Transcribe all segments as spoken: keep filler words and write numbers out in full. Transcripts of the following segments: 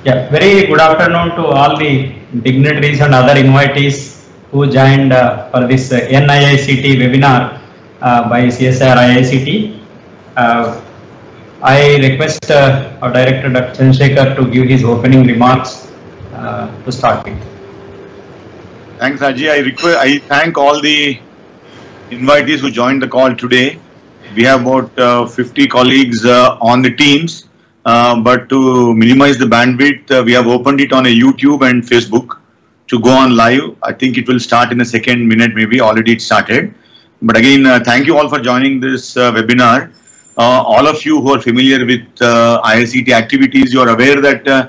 Yeah, very good afternoon to all the dignitaries and other invitees who joined uh, for this uh, N I I C T webinar uh, by C S I R I I C T. Uh, I request uh, our Director Doctor Chandrasekhar to give his opening remarks uh, to start with. Thanks, Ajay. I request, I thank all the invitees who joined the call today. We have about uh, fifty colleagues uh, on the teams, uh, but to minimize the bandwidth, uh, we have opened it on a YouTube and Facebook to go on live. I think it will start in a second minute, maybe already it started. But again, uh, thank you all for joining this uh, webinar. Uh, all of you who are familiar with uh, I I C T activities, you are aware that uh,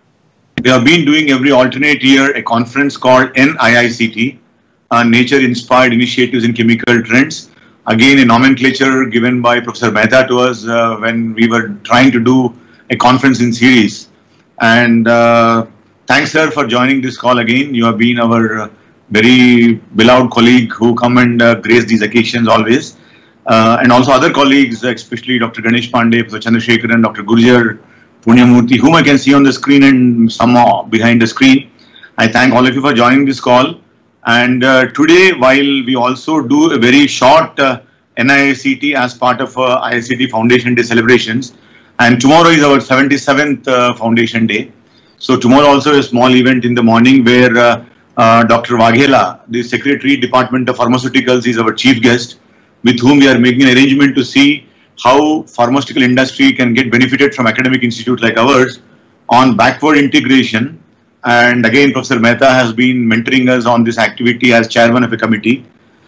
we have been doing every alternate year a conference called N I I C T, uh, Nature Inspired Initiatives in Chemical Trends. Again, a nomenclature given by Professor Mehta to us uh, when we were trying to do a conference in series. And uh, thanks, sir, for joining this call again. You have been our uh, very beloved colleague who come and uh, grace these occasions always. Uh, and also other colleagues, especially Doctor Ganesh Pandey, Professor Chandrasekhar, and Doctor Gurjar Punyamurthy, whom I can see on the screen and some behind the screen. I thank all of you for joining this call. And uh, today, while we also do a very short uh, N I I C T as part of uh, I I C T Foundation Day celebrations, and tomorrow is our seventy-seventh uh, Foundation Day. So tomorrow also a small event in the morning where uh, uh, Doctor Waghela, the Secretary, Department of Pharmaceuticals, is our chief guest, with whom we are making an arrangement to see how pharmaceutical industry can get benefited from academic institute like ours on backward integration. And again, Professor Mehta has been mentoring us on this activity as chairman of a committee.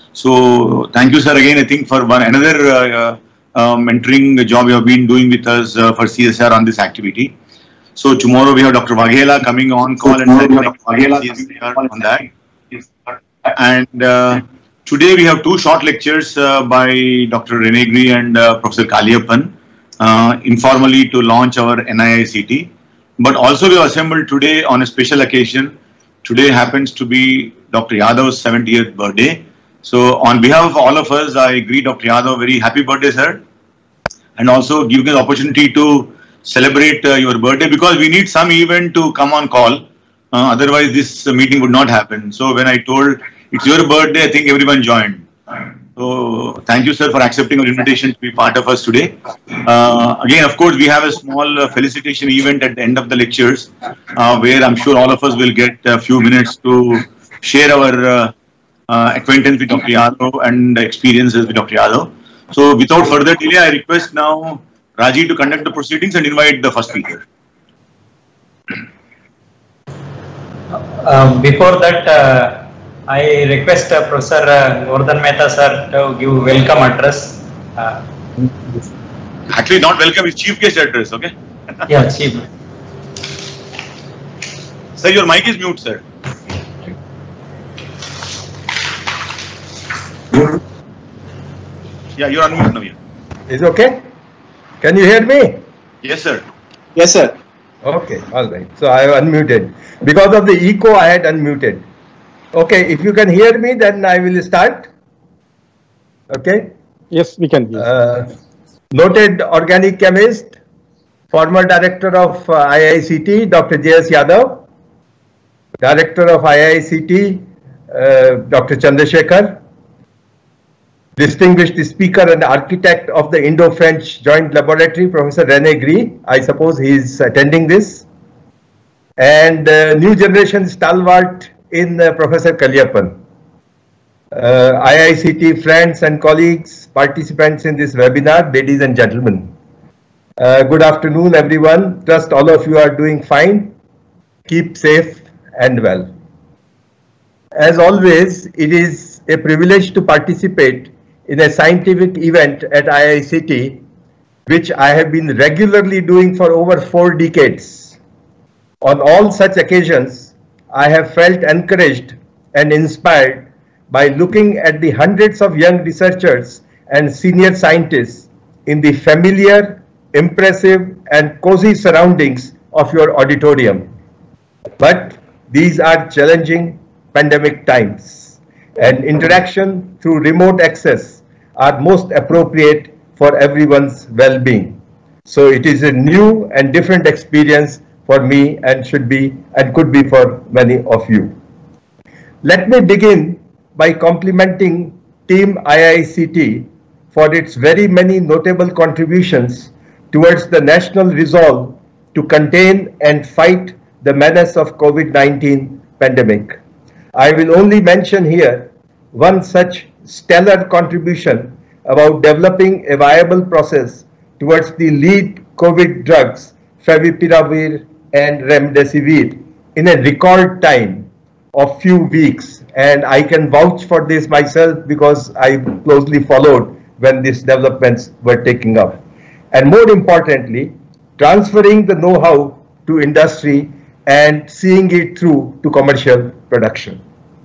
So thank you, sir, again, I think for one another uh, uh, mentoring job you have been doing with us uh, for C S R on this activity. So tomorrow we have Doctor Waghela coming on call so and on that. And uh, today we have two short lectures uh, by Doctor Renegri and uh, Professor Kaliappan uh, informally to launch our N I I C T. But also we have assembled today on a special occasion. Today happens to be Doctor Yadav's seventieth birthday. So on behalf of all of us, I greet Doctor Yadav, very happy birthday, sir. And also give you the opportunity to celebrate uh, your birthday, because we need some event to come on call. Uh, otherwise this uh, meeting would not happen. So when I told it's your birthday, I think everyone joined. So thank you, sir, for accepting our invitation to be part of us today. Uh, again, of course, we have a small uh, felicitation event at the end of the lectures, uh, where I'm sure all of us will get a few minutes to share our uh, uh, acquaintance with Doctor Yadav and experiences with Doctor Yadav. So without further delay, I request now Raji to conduct the proceedings and invite the first speaker. Uh, before that, uh, I request uh, Professor uh, Govardhan Mehta sir to give welcome address. Uh, Actually, not welcome, it's chief guest address, okay? Yeah, chief. Sir, your mic is mute, sir. Yeah, you're on mute now. Yeah. Is okay? Can you hear me? Yes, sir. Yes, sir. Okay, all right. So I have unmuted. Because of the echo, I had unmuted. Okay, if you can hear me, then I will start. Okay? Yes, we can. Yes. Uh, noted organic chemist, former director of uh, I I C T, Doctor J S Yadav, director of I I C T, uh, Doctor Chandrasekhar, distinguished speaker and architect of the Indo-French Joint Laboratory, Professor Renegri. I suppose he is attending this. And uh, new generation stalwart in uh, Professor Kaliappan. Uh, I I C T friends and colleagues, participants in this webinar, ladies and gentlemen. Uh, good afternoon, everyone. Trust all of you are doing fine. Keep safe and well. As always, it is a privilege to participate in a scientific event at I I C T, which I have been regularly doing for over four decades. On all such occasions, I have felt encouraged and inspired by looking at the hundreds of young researchers and senior scientists in the familiar, impressive, and cozy surroundings of your auditorium. But these are challenging pandemic times, and interaction through remote access are most appropriate for everyone's well-being. So it is a new and different experience for me and should be and could be for many of you. Let me begin by complimenting Team I I C T for its very many notable contributions towards the national resolve to contain and fight the menace of COVID nineteen pandemic. I will only mention here one such stellar contribution about developing a viable process towards the lead COVID drugs, Favipiravir and Remdesivir, in a record time of few weeks. And I can vouch for this myself because I closely followed when these developments were taking up. And more importantly, transferring the know-how to industry and seeing it through to commercial production.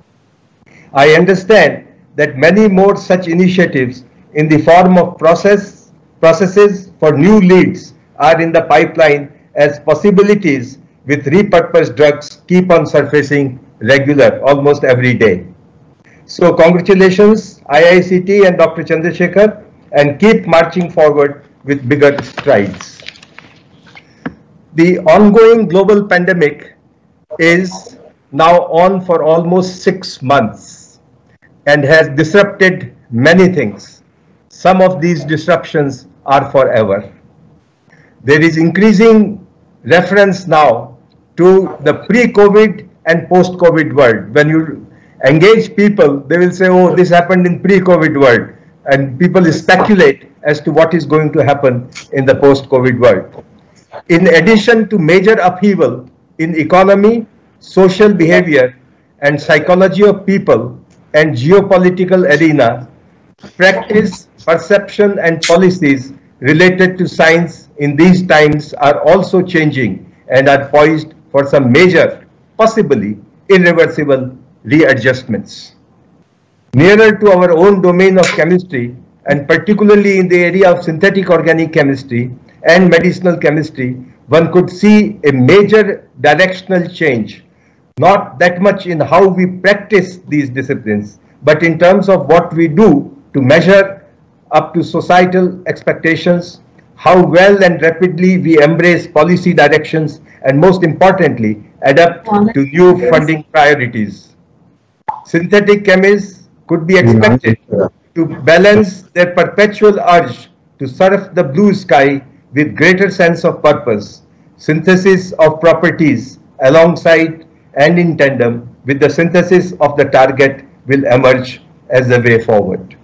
I understand that many more such initiatives in the form of process, processes for new leads are in the pipeline as possibilities with repurposed drugs keep on surfacing regular, almost every day. So congratulations I I C T and Doctor Chandrasekhar, and keep marching forward with bigger strides. The ongoing global pandemic is now on for almost six months and has disrupted many things. Some of these disruptions are forever. There is increasing reference now to the pre-COVID and post-COVID world. When you engage people, they will say, oh, this happened in pre-COVID world. And people speculate as to what is going to happen in the post-COVID world. In addition to major upheaval in economy, social behavior, and psychology of people and geopolitical arena, practice, perception, and policies related to science in these times are also changing and are poised for some major, possibly irreversible readjustments. Nearer to our own domain of chemistry, and particularly in the area of synthetic organic chemistry and medicinal chemistry, one could see a major directional change, not that much in how we practice these disciplines, but in terms of what we do to measure up to societal expectations, how well and rapidly we embrace policy directions, and most importantly, adapt to new funding priorities. Synthetic chemists could be expected to balance their perpetual urge to surf the blue sky with greater sense of purpose. Synthesis of properties alongside and in tandem with the synthesis of the target will emerge as the way forward.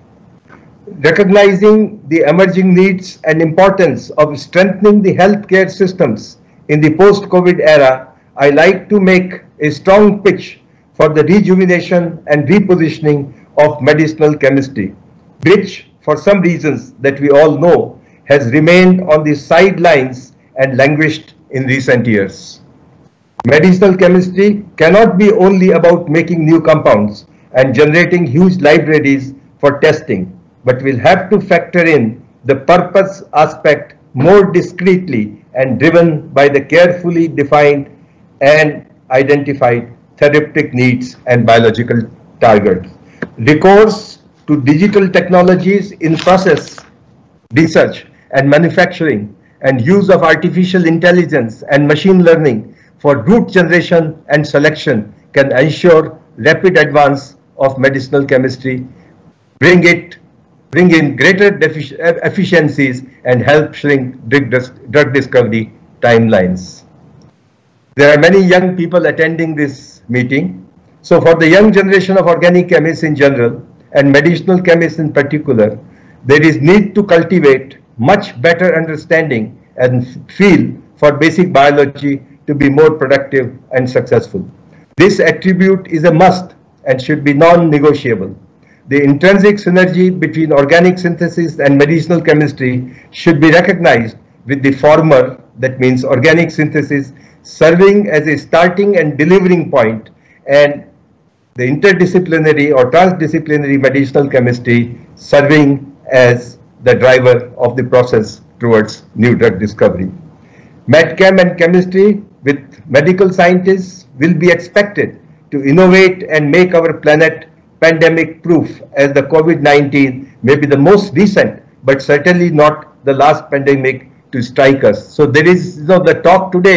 Recognizing the emerging needs and importance of strengthening the healthcare systems in the post-COVID era, I like to make a strong pitch for the rejuvenation and repositioning of medicinal chemistry, which for some reasons that we all know has remained on the sidelines and languished in recent years. Medicinal chemistry cannot be only about making new compounds and generating huge libraries for testing, but will have to factor in the purpose aspect more discreetly and driven by the carefully defined and identified therapeutic needs and biological targets. Recourse to digital technologies in process research and manufacturing and use of artificial intelligence and machine learning for route generation and selection can ensure rapid advance of medicinal chemistry, bring it, bring in greater efficiencies and help shrink drug discovery timelines. There are many young people attending this meeting. So for the young generation of organic chemists in general and medicinal chemists in particular, there is need to cultivate much better understanding and feel for basic biology to be more productive and successful. This attribute is a must and should be non-negotiable. The intrinsic synergy between organic synthesis and medicinal chemistry should be recognized, with the former, that means organic synthesis, serving as a starting and delivering point, and the interdisciplinary or transdisciplinary medicinal chemistry serving as the driver of the process towards new drug discovery. MedChem and chemistry with medical scientists will be expected to innovate and make our planet pandemic proof, as the COVID nineteen may be the most recent but certainly not the last pandemic to strike us. So there is, you know, the talk today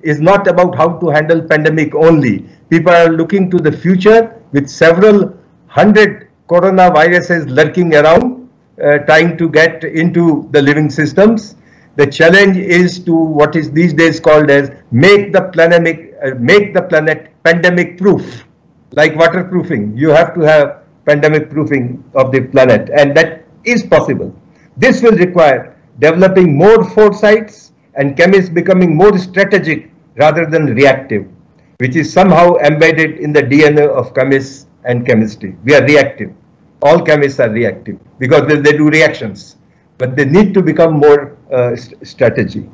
is not about how to handle pandemic only. People are looking to the future with several hundred coronaviruses lurking around, uh, trying to get into the living systems. The challenge is to what is these days called as make the planet, uh, make the planet pandemic proof, like waterproofing. You have to have pandemic proofing of the planet, and that is possible. This will require developing more foresights and chemists becoming more strategic rather than reactive, which is somehow embedded in the D N A of chemists and chemistry. We are reactive. All chemists are reactive because they, they do reactions, but they need to become more uh, st strategy.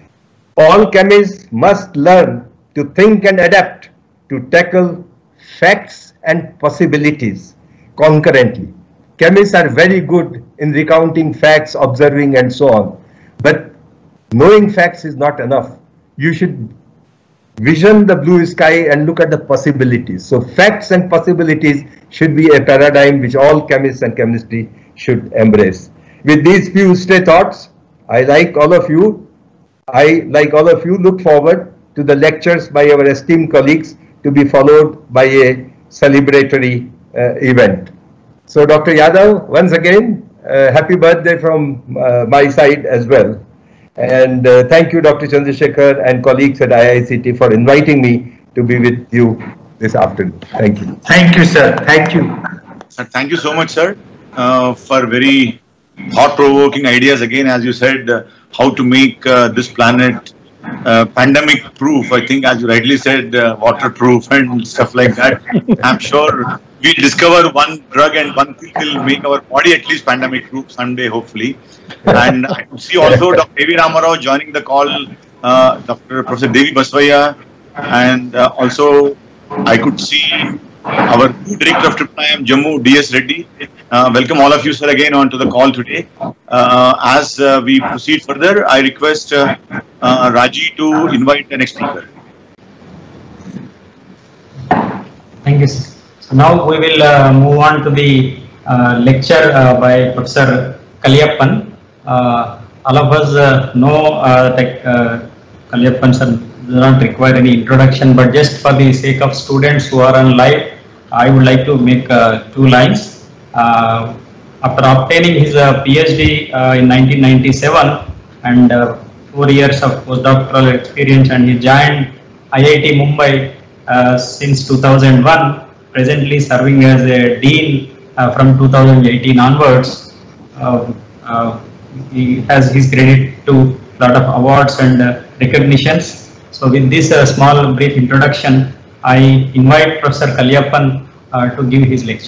All chemists must learn to think and adapt to tackle facts and possibilities concurrently. Chemists are very good in recounting facts, observing and so on, but knowing facts is not enough. You should vision the blue sky and look at the possibilities. So facts and possibilities should be a paradigm which all chemists and chemistry should embrace. With these few stray thoughts, I like all of you. I, like all of you, look forward to the lectures by our esteemed colleagues to be followed by a celebratory uh, event. So Doctor Yadav, once again, uh, happy birthday from uh, my side as well. And uh, thank you, Doctor Chandrasekhar and colleagues at I I C T for inviting me to be with you this afternoon. Thank you. Thank you, sir. Thank you. Uh, thank you so much, sir, uh, for very thought-provoking ideas. Again, as you said, uh, how to make uh, this planet uh, pandemic-proof. I think, as you rightly said, uh, waterproof and stuff like that. I'm sure we discover one drug and one thing will make our body at least pandemic-proof someday, hopefully. And I could see also Doctor Devi Ramarao joining the call, uh, Doctor Professor Devi Basvaya, and uh, also I could see our new Director of Triple I M Jammu, D S Reddy. Uh, welcome all of you, sir, again onto the call today. Uh, as uh, we proceed further, I request uh, uh, Raji to invite the next speaker. Thank you, sir. So now we will uh, move on to the uh, lecture uh, by Professor Kaliyappan. Uh, all of us uh, know uh, that uh, Kaliyappan sir does not require any introduction, but just for the sake of students who are on live, I would like to make uh, two lines. Uh, after obtaining his uh, PhD uh, in nineteen ninety-seven and uh, four years of postdoctoral experience, and he joined I I T Mumbai uh, since two thousand one, presently serving as a dean uh, from two thousand eighteen onwards. Uh, uh, he has his credit to a lot of awards and uh, recognitions. So with this uh, small brief introduction, I invite Professor Kaliyappan uh, to give his lecture.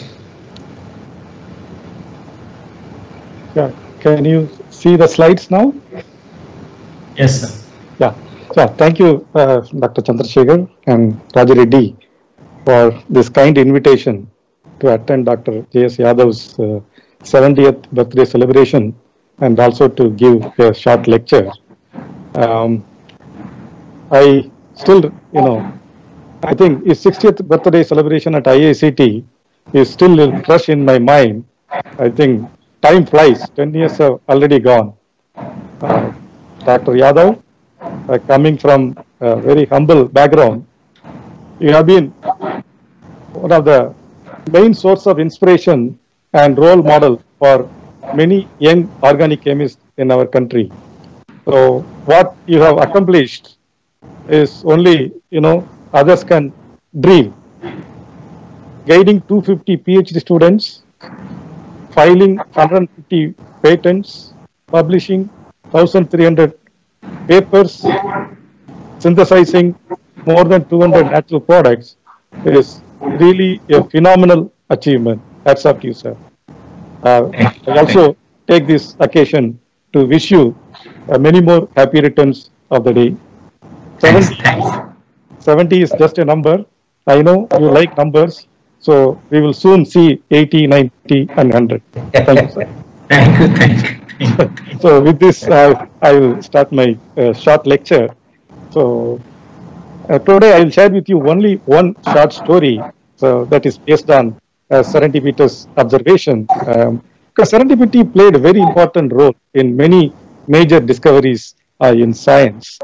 Yeah. Can you see the slides now? Yes, sir. Yeah. So thank you, uh, Doctor Chandrasekhar and Raji Reddy, for this kind invitation to attend Doctor J S Yadav's uh, seventieth birthday celebration and also to give a short lecture. Um, I still, you know, I think his sixtieth birthday celebration at I I C T is still fresh in my mind. I think time flies, ten years have already gone. Uh, Doctor Yadav, uh, coming from a very humble background, you have been one of the main source of inspiration and role model for many young organic chemists in our country. So what you have accomplished is only, you know, others can dream. Guiding two hundred fifty PhD students, filing one hundred fifty patents, publishing one thousand three hundred papers, synthesizing more than two hundred natural products is really a phenomenal achievement. Hats off to you, sir. Uh, I also take this occasion to wish you uh, many more happy returns of the day. seventy, seventy is just a number. I know you like numbers, so we will soon see eighty, ninety and one hundred. Thank you, sir. Thank you, thank you. Thank you. So with this, uh, I will start my uh, short lecture. So uh, today I will share with you only one short story. So that is based on uh, serendipitous observation. Um, because serendipity played a very important role in many major discoveries uh, in science.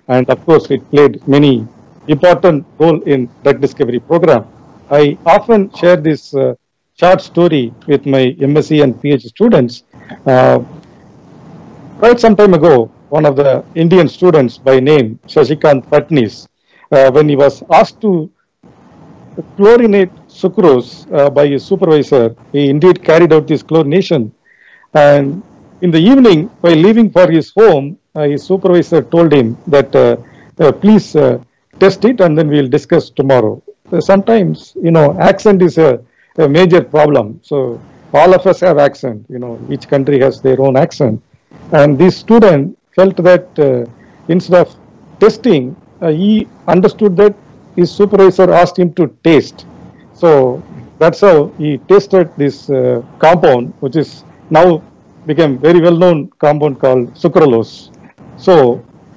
and of course it played many important role in drug discovery program. I often share this uh, short story with my M S c and PhD students. Uh, quite some time ago, one of the Indian students by name Shashikant Patnis, uh, when he was asked to chlorinate sucrose uh, by his supervisor, he indeed carried out this chlorination. And in the evening, while leaving for his home, uh, his supervisor told him that uh, uh, please uh, test it and then we'll discuss tomorrow. Uh, sometimes, you know, accent is a, a major problem. So all of us have accent, you know, each country has their own accent. And this student felt that uh, instead of testing, uh, he understood that his supervisor asked him to taste. So that's how he tasted this uh, compound, which is now became very well-known compound called sucralose. So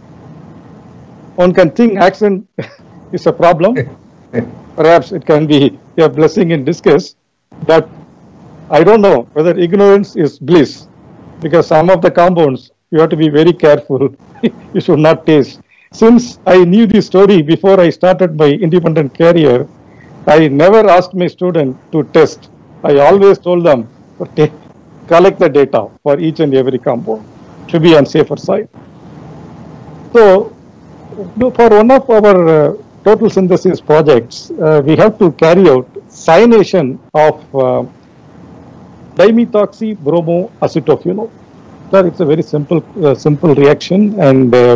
one can think accent is a problem. Perhaps it can be a blessing in disguise, but I don't know whether ignorance is bliss, because some of the compounds you have to be very careful. You should not taste. Since I knew this story before I started my independent career, I never asked my student to test. I always told them to collect the data for each and every compound to be on safer side. So for one of our uh, total synthesis projects, uh, we have to carry out cyanation of uh, dimethoxy bromoacetophenol. So it's a very simple, uh, simple reaction, and uh,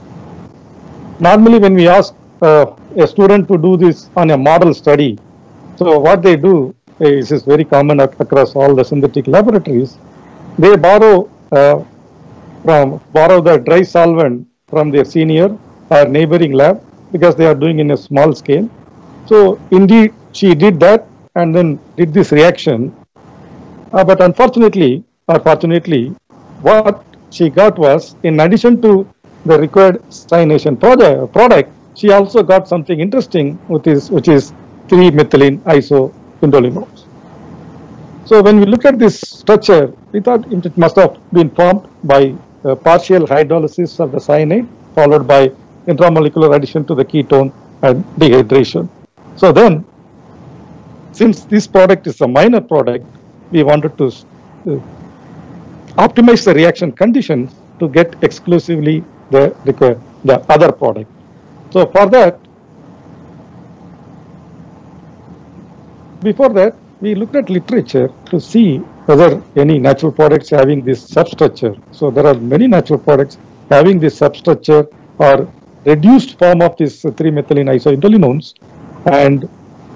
normally when we ask uh, a student to do this on a model study, so what they do is, is very common across all the synthetic laboratories. They borrow uh, from borrow the dry solvent from their senior or neighboring lab, because they are doing in a small scale. So indeed she did that and then did this reaction, uh, but unfortunately or fortunately, what she got was, in addition to the required cyanation product, product, she also got something interesting, which is which is three methylene isoindolinones. So when we look at this structure, we thought it must have been formed by uh, partial hydrolysis of the cyanide, followed by intramolecular addition to the ketone and dehydration. So then, since this product is a minor product, we wanted to uh, optimize the reaction conditions to get exclusively the required the other product. So for that, before that, we looked at literature to see whether any natural products having this substructure. So there are many natural products having this substructure or reduced form of this three methylene isoindolinones. And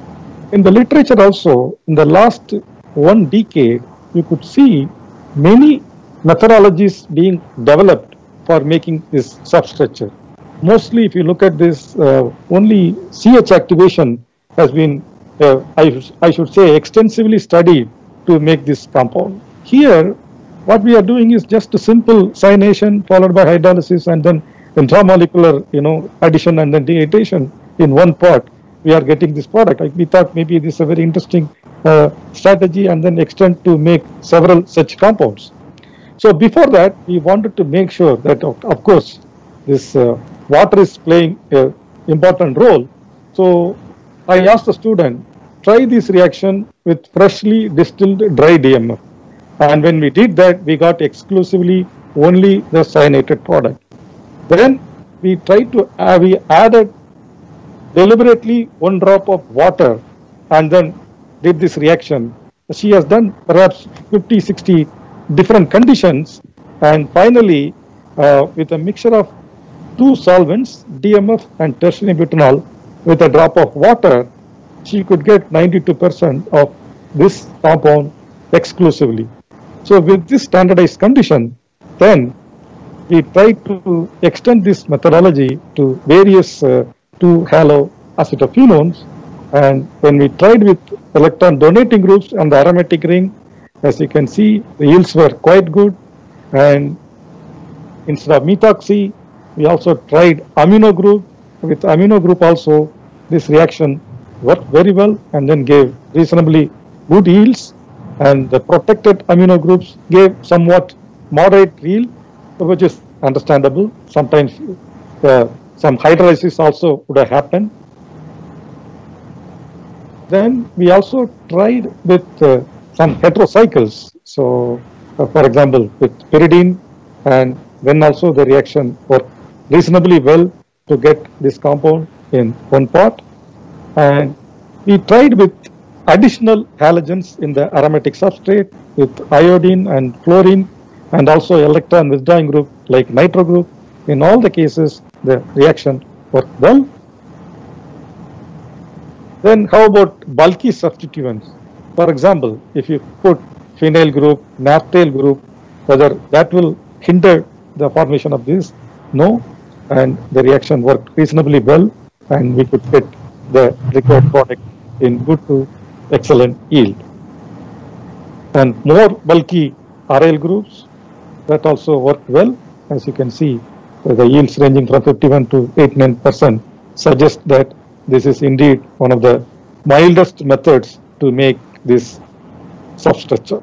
in the literature also, in the last one decade, you could see many methodologies being developed for making this substructure. Mostly, if you look at this, uh, only C H activation has been, uh, I, I should say, extensively studied to make this compound. Here, what we are doing is just a simple cyanation followed by hydrolysis and then intramolecular, you know, addition and then dehydration in one pot. We are getting this product. We thought maybe this is a very interesting uh, strategy, and then extend to make several such compounds. So before that, we wanted to make sure that, of, of course, this uh, water is playing an important role. So I asked the student, try this reaction with freshly distilled dry D M F. And when we did that, we got exclusively only the cyanated product. Then we tried to, uh, we added deliberately one drop of water and then did this reaction. She has done perhaps fifty, sixty different conditions, and finally uh, with a mixture of two solvents, D M F and tertiary butanol, with a drop of water, she could get ninety-two percent of this compound exclusively. So with this standardized condition, then we tried to extend this methodology to various uh, two halo acetophenones, and when we tried with electron donating groups and the aromatic ring, as you can see, the yields were quite good. And instead of methoxy, we also tried amino group. With amino group also, this reaction worked very well and then gave reasonably good yields. And the protected amino groups gave somewhat moderate yield, which is understandable. Sometimes the some hydrolysis also would have happened. Then we also tried with uh, some heterocycles. So, uh, for example, with pyridine, and then also the reaction worked reasonably well to get this compound in one part. And we tried with additional halogens in the aromatic substrate with iodine and fluorine, and also electron withdrawing group like nitro group. In all the cases, the reaction worked well. Then how about bulky substituents? For example, if you put phenyl group, naphthalene group, whether that will hinder the formation of this? No, and the reaction worked reasonably well, and we could get the required product in good to excellent yield. And more bulky aryl groups, that also worked well. As you can see, the yields ranging from fifty-one to eighty-nine percent suggest that this is indeed one of the mildest methods to make this substructure.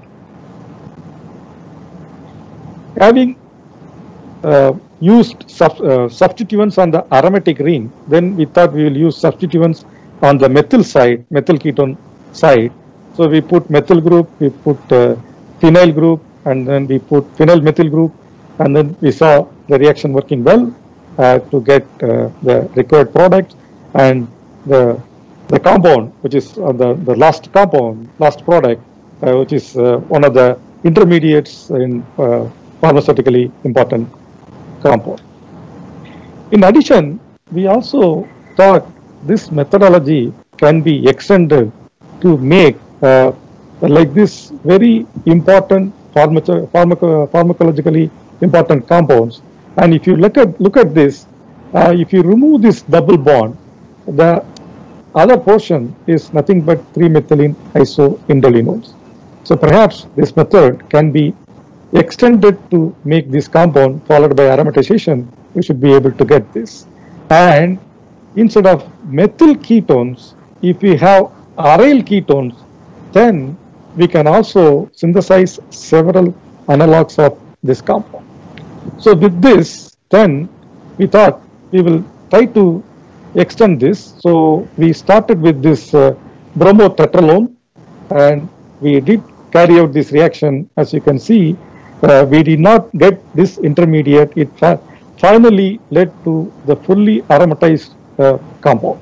Having uh, used sub, uh, substituents on the aromatic ring, then we thought we will use substituents on the methyl side, methyl ketone side. So we put methyl group, we put uh, phenyl group, and then we put phenyl methyl group, and then we saw the reaction working well uh, to get uh, the required product, and the the compound, which is uh, the the last compound, last product, uh, which is uh, one of the intermediates in uh, pharmaceutically important compound. In addition, we also thought this methodology can be extended to make uh, like this very important pharmaco pharmaco pharmacologically important compounds. And if you look at look at this, uh, if you remove this double bond, the other portion is nothing but three methylene isoindolinones. So perhaps this method can be extended to make this compound, followed by aromatization. We should be able to get this. And instead of methyl ketones, if we have aryl ketones, then we can also synthesize several analogs of this compound. So with this, then we thought we will try to extend this. So we started with this uh, bromotetralone, and we did carry out this reaction. As you can see, uh, we did not get this intermediate. It finally led to the fully aromatized uh, compound.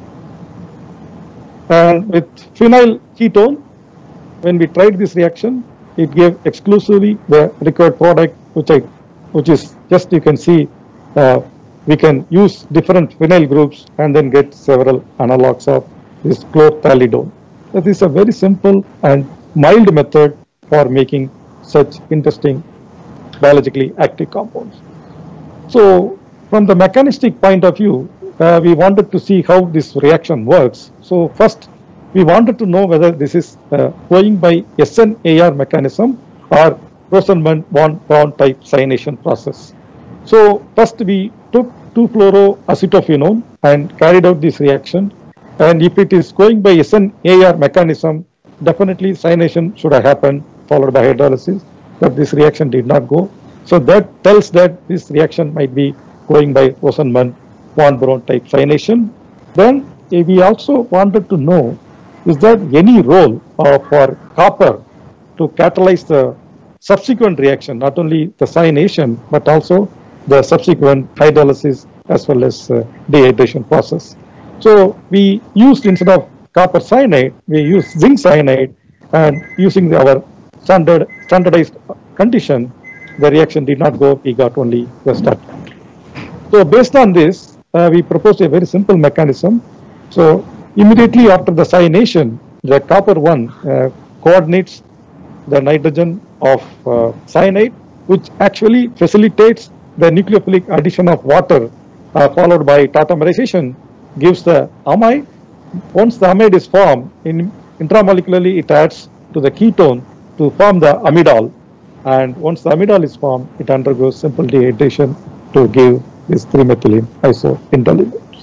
And with phenyl ketone, when we tried this reaction, it gave exclusively the required product, which I, which is just, you can see, uh, we can use different phenyl groups and then get several analogs of this chlorthalidone. That is a very simple and mild method for making such interesting biologically active compounds. So from the mechanistic point of view, uh, we wanted to see how this reaction works. So first, we wanted to know whether this is uh, going by S N A R mechanism or Rosenman-von Braun type cyanation process. So first we took two fluoroacetophenone and carried out this reaction. And if it is going by S N A R mechanism, definitely cyanation should have happened, followed by hydrolysis, but this reaction did not go. So that tells that this reaction might be going by Rosenman-von Braun type cyanation. Then we also wanted to know, is there any role uh, for copper to catalyze the subsequent reaction, not only the cyanation, but also the subsequent hydrolysis as well as uh, dehydration process. So we used, instead of copper cyanide, we used zinc cyanide, and using the, our standard standardized condition, the reaction did not go, we got only the start. So based on this, uh, we proposed a very simple mechanism. So immediately after the cyanation, the copper one uh, coordinates the nitrogen of uh, cyanide, which actually facilitates the nucleophilic addition of water, uh, followed by tautomerization, gives the amide. Once the amide is formed, in, intramolecularly it adds to the ketone to form the amidol. And once the amidol is formed, it undergoes simple dehydration to give this three methylene isoindolinones.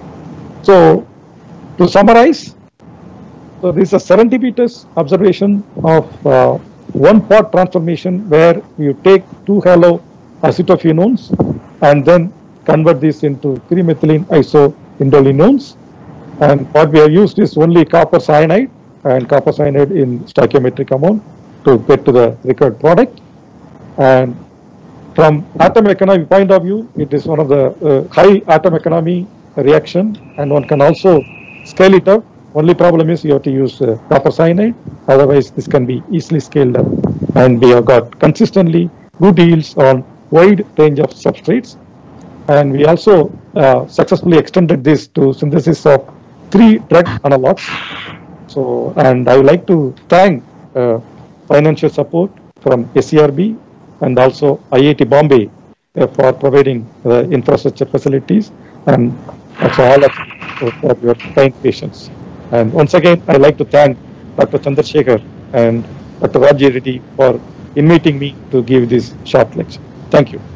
So to summarize, so this is a serendipitous observation of uh, one part transformation where you take two haloacetophenones and then convert this into three methylene isoindolinones. And what we have used is only copper cyanide and copper cyanide in stoichiometric amount to get to the required product. And from atom economy point of view, it is one of the uh, high atom economy reaction, and one can also scale it up. Only problem is you have to use uh, copper cyanide, otherwise this can be easily scaled up. And we have got consistently good yields on wide range of substrates. And we also uh, successfully extended this to synthesis of three drug analogs. So, and I would like to thank uh, financial support from S C R B and also I I T Bombay uh, for providing uh, infrastructure facilities, and also all of you for your kind patience. And once again, I'd like to thank Doctor Chandrasekhar and Doctor Raji Reddy for inviting me to give this short lecture. Thank you.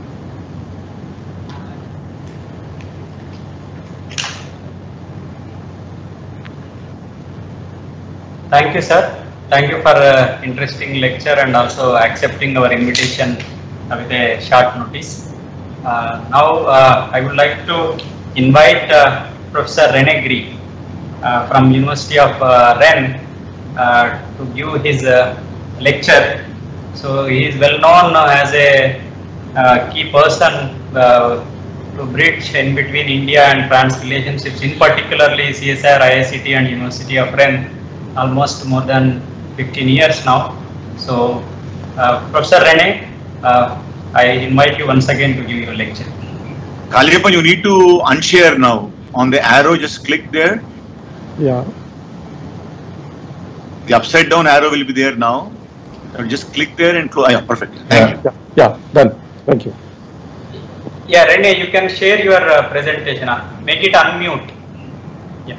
Thank you, sir. Thank you for uh, interesting lecture and also accepting our invitation uh, with a short notice. Uh, now, uh, I would like to invite uh, Professor Rene Gris uh, from University of uh, Rennes uh, to give his uh, lecture. So, he is well known uh, as a uh, key person uh, to bridge in between India and France relationships, in particularly C S I R, I I C T and University of Rennes, almost more than fifteen years now. So, uh, Professor Rene, uh, I invite you once again to give your lecture. Kalirappan, you need to unshare now. On the arrow, just click there. Yeah. The upside down arrow will be there now. Just click there and close. Yeah, perfect. Thank you. Yeah, yeah, done. Thank you. Yeah, Rene, you can share your uh, presentation. Uh, make it unmute. Yeah.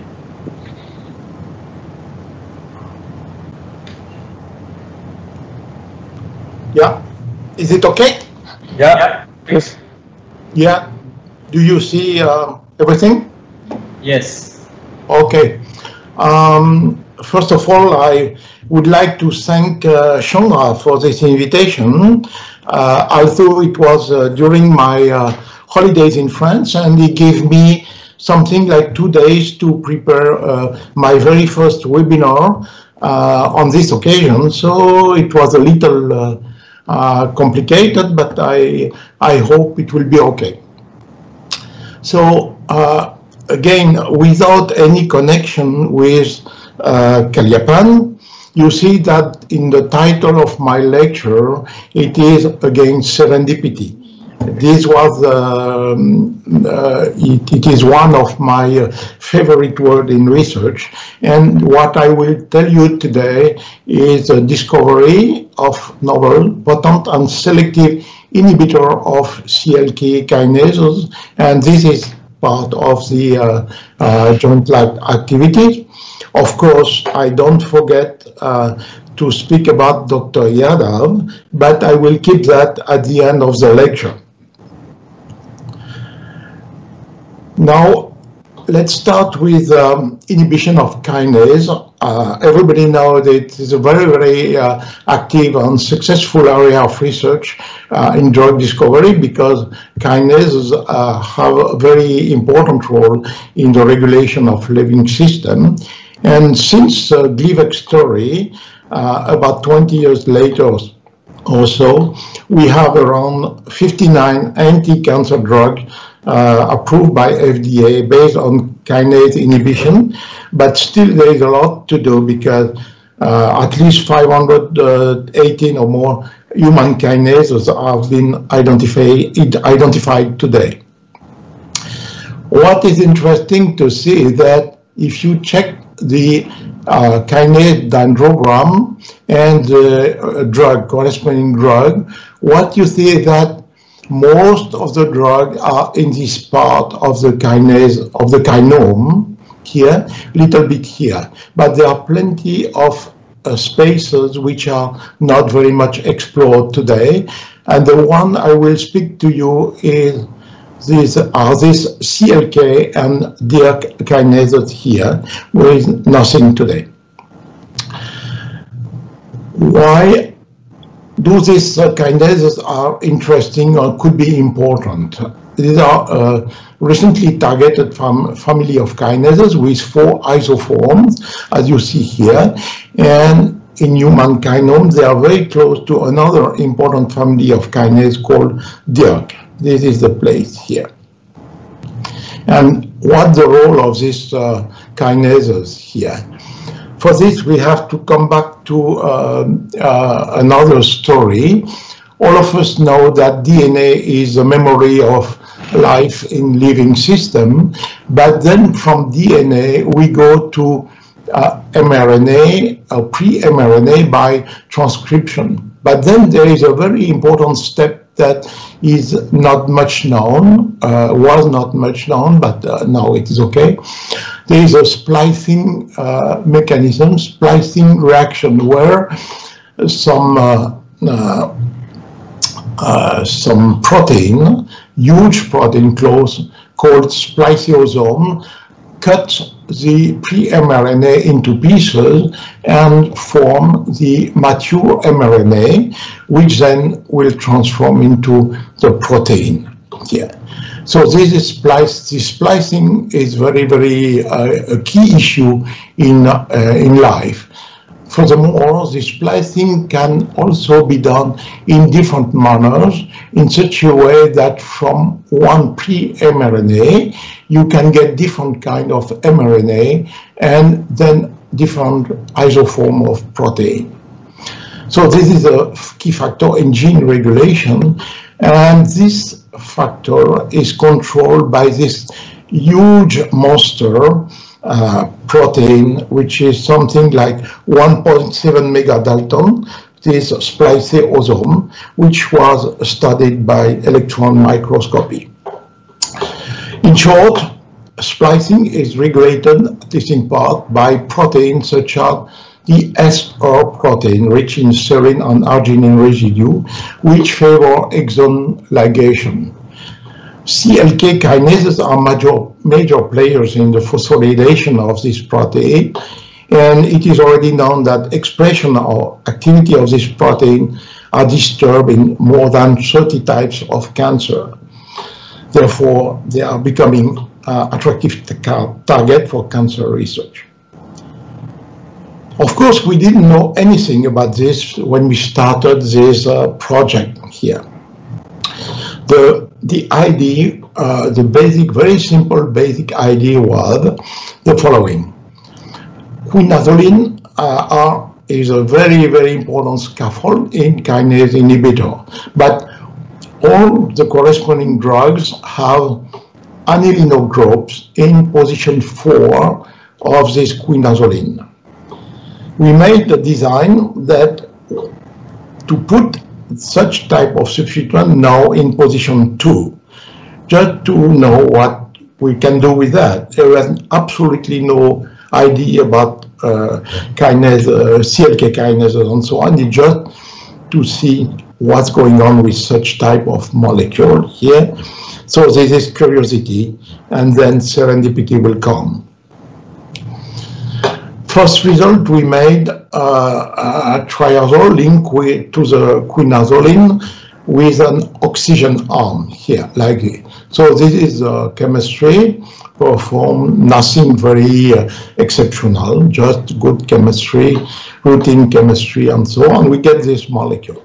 Yeah. Is it okay? Yeah. Yeah. Yes. Yeah. Do you see uh, everything? Yes. Okay. Um, first of all, I would like to thank uh, Chandra for this invitation, uh, although it was uh, during my uh, holidays in France, and he gave me something like two days to prepare uh, my very first webinar uh, on this occasion. So it was a little uh, uh, complicated, but I, I hope it will be okay. So uh, again, without any connection with uh, Kalirappan, you see that in the title of my lecture, it is again serendipity. This was, um, uh, it, it is one of my uh, favorite words in research. And what I will tell you today is a discovery of novel, potent and selective inhibitor of C L K kinases. And this is part of the uh, uh, joint lab activities. Of course, I don't forget uh, to speak about Doctor Yadav, but I will keep that at the end of the lecture. Now, let's start with um, inhibition of kinase. Uh, everybody knows that it is a very, very uh, active and successful area of research uh, in drug discovery, because kinases uh, have a very important role in the regulation of living system. And since uh, Glivek's story, uh, about twenty years later or so, we have around fifty-nine anti-cancer drugs uh, approved by F D A based on kinase inhibition, but still there is a lot to do, because uh, at least five hundred eighteen or more human kinases have been identified, identified today. What is interesting to see is that if you check the uh, kinase dendrogram and the uh, drug, corresponding drug, what you see is that most of the drugs are in this part of the kinase, of the kinome here, little bit here, but there are plenty of uh, spaces which are not very much explored today, and the one I will speak to you is these are these C L K and D R kinases here, with nothing today. Why do these uh, kinases are interesting or could be important? these are uh, recently targeted fam family of kinases with four isoforms, as you see here. And in human kinome, they are very close to another important family of kinase called D I R C. This is the place here. And what the role of these uh, kinases here? For this, we have to come back to uh, uh, another story. All of us know that D N A is a memory of life in living system, but then from D N A we go to uh, mRNA, uh, pre-mRNA by transcription. But then there is a very important step that is not much known, uh, was not much known, but uh, now it is okay. There is a splicing uh, mechanism, splicing reaction, where some uh, uh, uh, some protein, huge protein close, called spliceosome, cut the pre-mRNA into pieces and form the mature mRNA, which then will transform into the protein here. So this is splice, this splicing is very, very uh, a key issue in, uh, in life. Furthermore, the splicing can also be done in different manners, in such a way that from one pre-mRNA, you can get different kind of mRNA and then different isoform of protein. So this is a key factor in gene regulation, and this factor is controlled by this huge monster uh, protein, which is something like one point seven megadalton, this spliceosome, which was studied by electron microscopy. In short, splicing is regulated, at least in part, by proteins such as the S R protein, rich in serine and arginine residue, which favor exon ligation. C L K kinases are major, major players in the phosphorylation of this protein, and it is already known that expression or activity of this protein are disturbed in more than thirty types of cancer. Therefore, they are becoming uh, attractive target for cancer research. Of course, we didn't know anything about this when we started this uh, project here. The, the idea, uh, the basic, very simple basic idea was the following. Quinazoline uh, are, is a very, very important scaffold in kinase inhibitor, but all the corresponding drugs have anilino groups in position four of this quinazoline. We made the design that to put such type of substituent now in position two, just to know what we can do with that. There was absolutely no idea about uh, kinase, uh, C L K kinases and so on. It's just to see what's going on with such type of molecule here. So this is curiosity, and then serendipity will come. First result, we made uh, a triazole link with, to the quinazoline with an oxygen arm here, like it. So this is uh, chemistry performed, nothing very uh, exceptional, just good chemistry, routine chemistry, and so on. We get this molecule.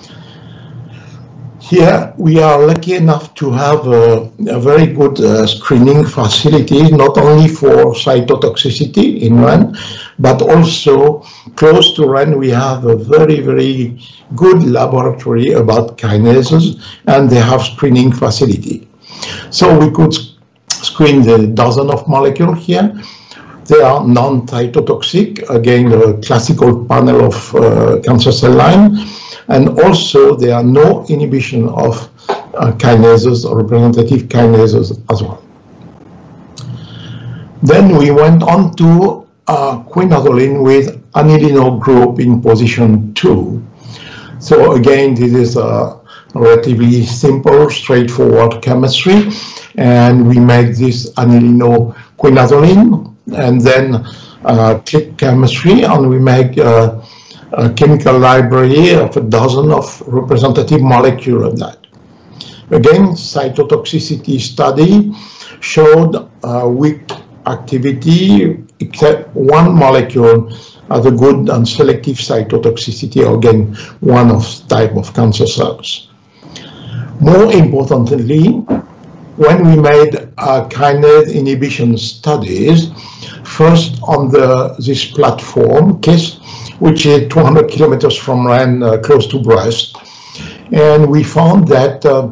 Here we are lucky enough to have a, a very good uh, screening facility, not only for cytotoxicity in Rennes, but also close to Rennes we have a very, very good laboratory about kinases, and they have screening facility. So we could screen the dozen of molecules here. They are non-cytotoxic, again a classical panel of uh, cancer cell line. And also there are no inhibition of uh, kinases or representative kinases as well. Then we went on to uh, quinazoline with anilino group in position two. So again, this is a relatively simple, straightforward chemistry, and we make this anilino quinazoline, and then uh, click chemistry, and we make uh, a chemical library of a dozen of representative molecules of that. Again, cytotoxicity study showed uh, weak activity, except one molecule has a good and selective cytotoxicity, again, one of type of cancer cells. More importantly, when we made uh, kinase inhibition studies, first on the this platform, KISS, which is two hundred kilometers from Rennes, uh, close to Brest, and we found that uh,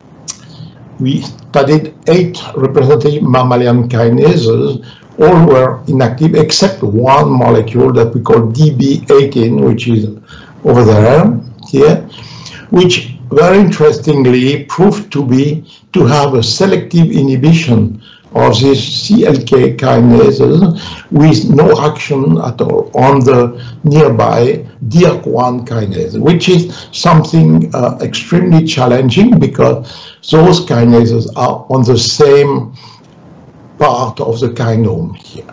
we studied eight representative mammalian kinases. All were inactive except one molecule that we call D B eighteen, which is over there, here, which very interestingly proved to be to have a selective inhibition of these C L K kinases with no action at all on the nearby D I R C one kinase, which is something uh, extremely challenging because those kinases are on the same part of the kinome here.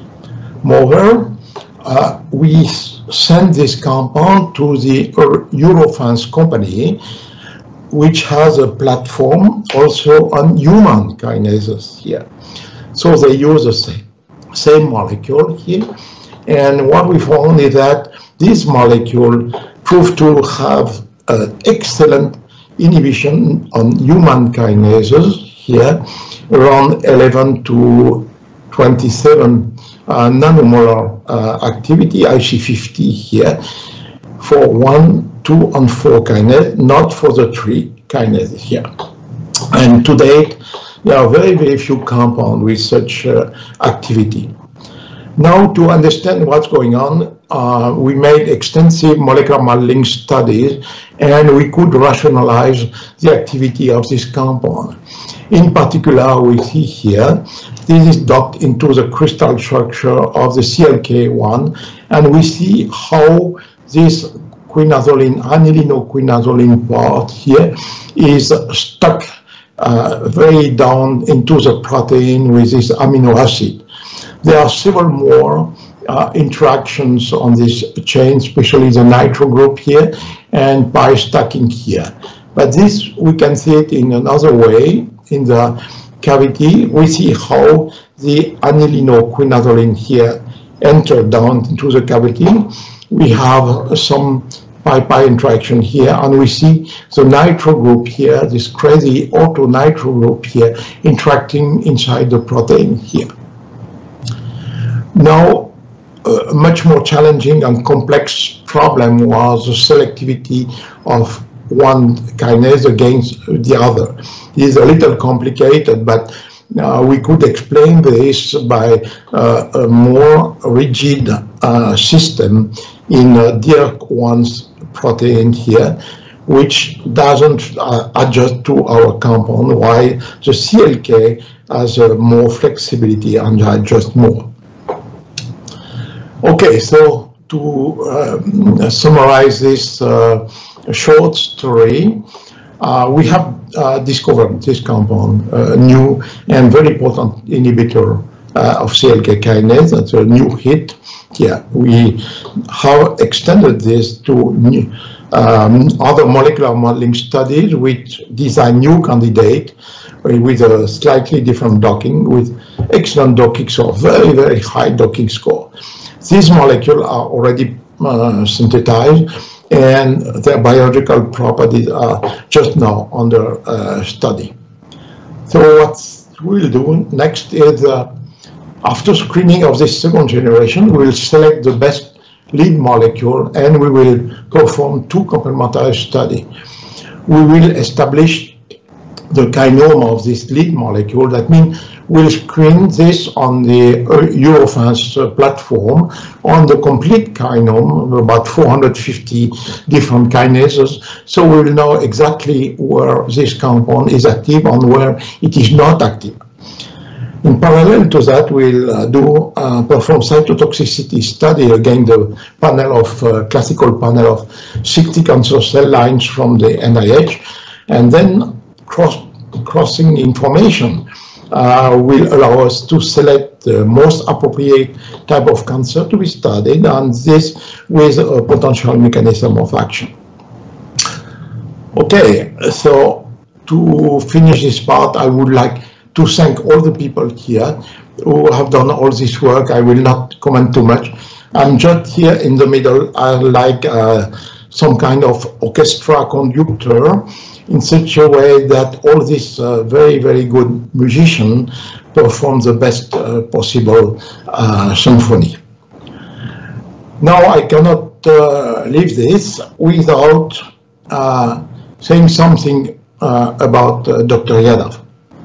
Moreover, uh, we sent this compound to the Eurofins company, which has a platform also on human kinases here. So they use the same, same molecule here. And what we found is that this molecule proved to have uh, excellent inhibition on human kinases here, around eleven to twenty-seven uh, nanomolar uh, activity, I C fifty here, for one, two, and four kinase, not for the three kinases here. And to date, there are very, very few compounds with such uh, activity. Now, to understand what's going on, uh, we made extensive molecular modeling studies, and we could rationalize the activity of this compound. In particular, we see here, this is docked into the crystal structure of the C L K one, and we see how this quinazoline, anilinoquinazoline part here is stuck uh, very down into the protein with this amino acid. There are several more uh, interactions on this chain, especially the nitro group here and pi stacking here. But this, we can see it in another way. In the cavity, we see how the anilinoquinazoline here enter down into the cavity. We have some pi-pi interaction here, and we see the nitro group here, this crazy auto-nitro group here, interacting inside the protein here. Now, a much more challenging and complex problem was the selectivity of one kinase against the other. It is a little complicated, but uh, we could explain this by uh, a more rigid uh, system in uh, D I R C one's protein here, which doesn't uh, adjust to our compound, while the C L K has uh, more flexibility and adjusts more. Okay, so to uh, summarize this uh, short story, uh, we have uh, discovered this compound, a uh, new and very potent inhibitor uh, of C L K kinase. That's a new hit. Yeah, we have extended this to new, um, other molecular modeling studies which design new candidate with a slightly different docking, with excellent docking score, very, very high docking score. These molecules are already uh, synthesized, and their biological properties are just now under uh, study. So what we'll do next is, uh, after screening of this second generation, we will select the best lead molecule, and we will perform two complementary studies. We will establish the kinome of this lead molecule. That means we'll screen this on the Eurofins uh, platform on the complete kinome, about four hundred fifty different kinases. So we will know exactly where this compound is active and where it is not active. In parallel to that, we'll uh, do uh, perform cytotoxicity study against the panel of uh, classical panel of sixty cancer cell lines from the N I H, and then cross crossing information Uh, will allow us to select the most appropriate type of cancer to be studied, and this with a potential mechanism of action. Okay, so to finish this part, I would like to thank all the people here who have done all this work. I will not comment too much. I'm just here in the middle, I like uh, some kind of orchestra conductor, in such a way that all these uh, very, very good musicians perform the best uh, possible uh, symphony. Now I cannot uh, leave this without uh, saying something uh, about uh, Doctor Yadav.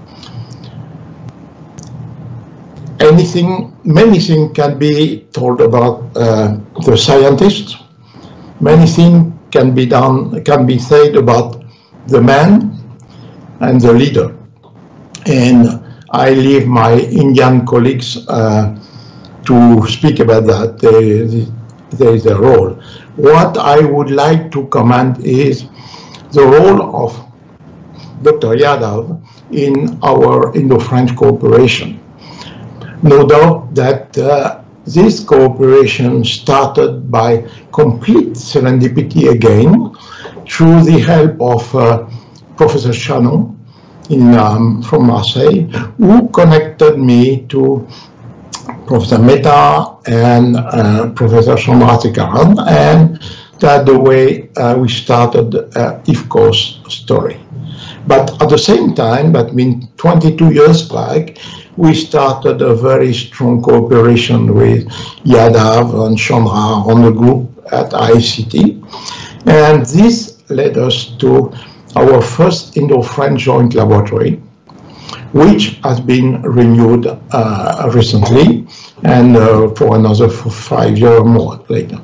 Anything, many things can be told about uh, the scientist. Many things can be done, can be said about the man and the leader. And I leave my Indian colleagues uh, to speak about that. There, there is a role. What I would like to comment is the role of Doctor Yadav in our Indo-French cooperation. No doubt that uh, this cooperation started by complete serendipity again, through the help of uh, Professor Chanon in, um, from Marseille, who connected me to Professor Mehta and uh, Professor Chandrasekharan, and that's the way uh, we started uh, I F C O's story. But at the same time, that means twenty-two years back, we started a very strong cooperation with Yadav and Chandra on the group at I C T. And this led us to our first Indo-French joint laboratory, which has been renewed uh, recently, and uh, for another for five years or more later.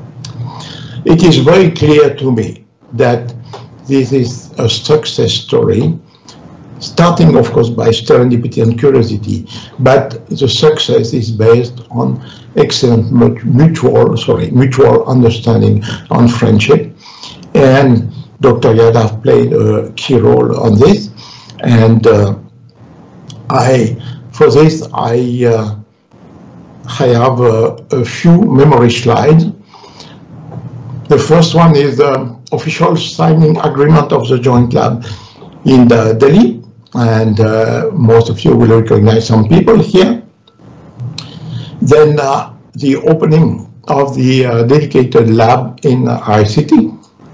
It is very clear to me that this is a success story, starting of course by serendipity and curiosity, but the success is based on excellent mutual, sorry, mutual understanding and friendship. And Doctor Yadav played a key role on this, and uh, I, for this, I, uh, I have a, a few memory slides. The first one is the official signing agreement of the joint lab in the Delhi, and uh, most of you will recognize some people here. Then uh, the opening of the uh, dedicated lab in uh, I C T.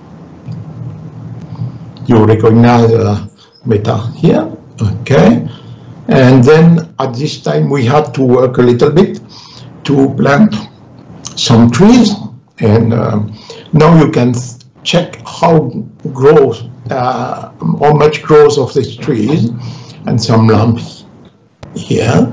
You recognize uh, Mehta here, okay. And then at this time we had to work a little bit to plant some trees, and uh, now you can check how grows, uh, how much grows of these trees, and some lamps here.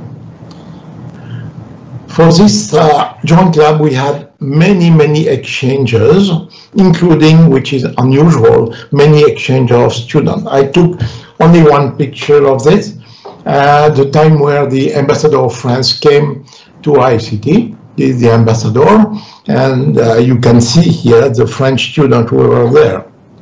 For this uh, joint lab, we had many, many exchanges, including, which is unusual, many exchanges of students. I took only one picture of this, at the time where the ambassador of France came to I C T. This is the ambassador, and uh, you can see here the French students who were there.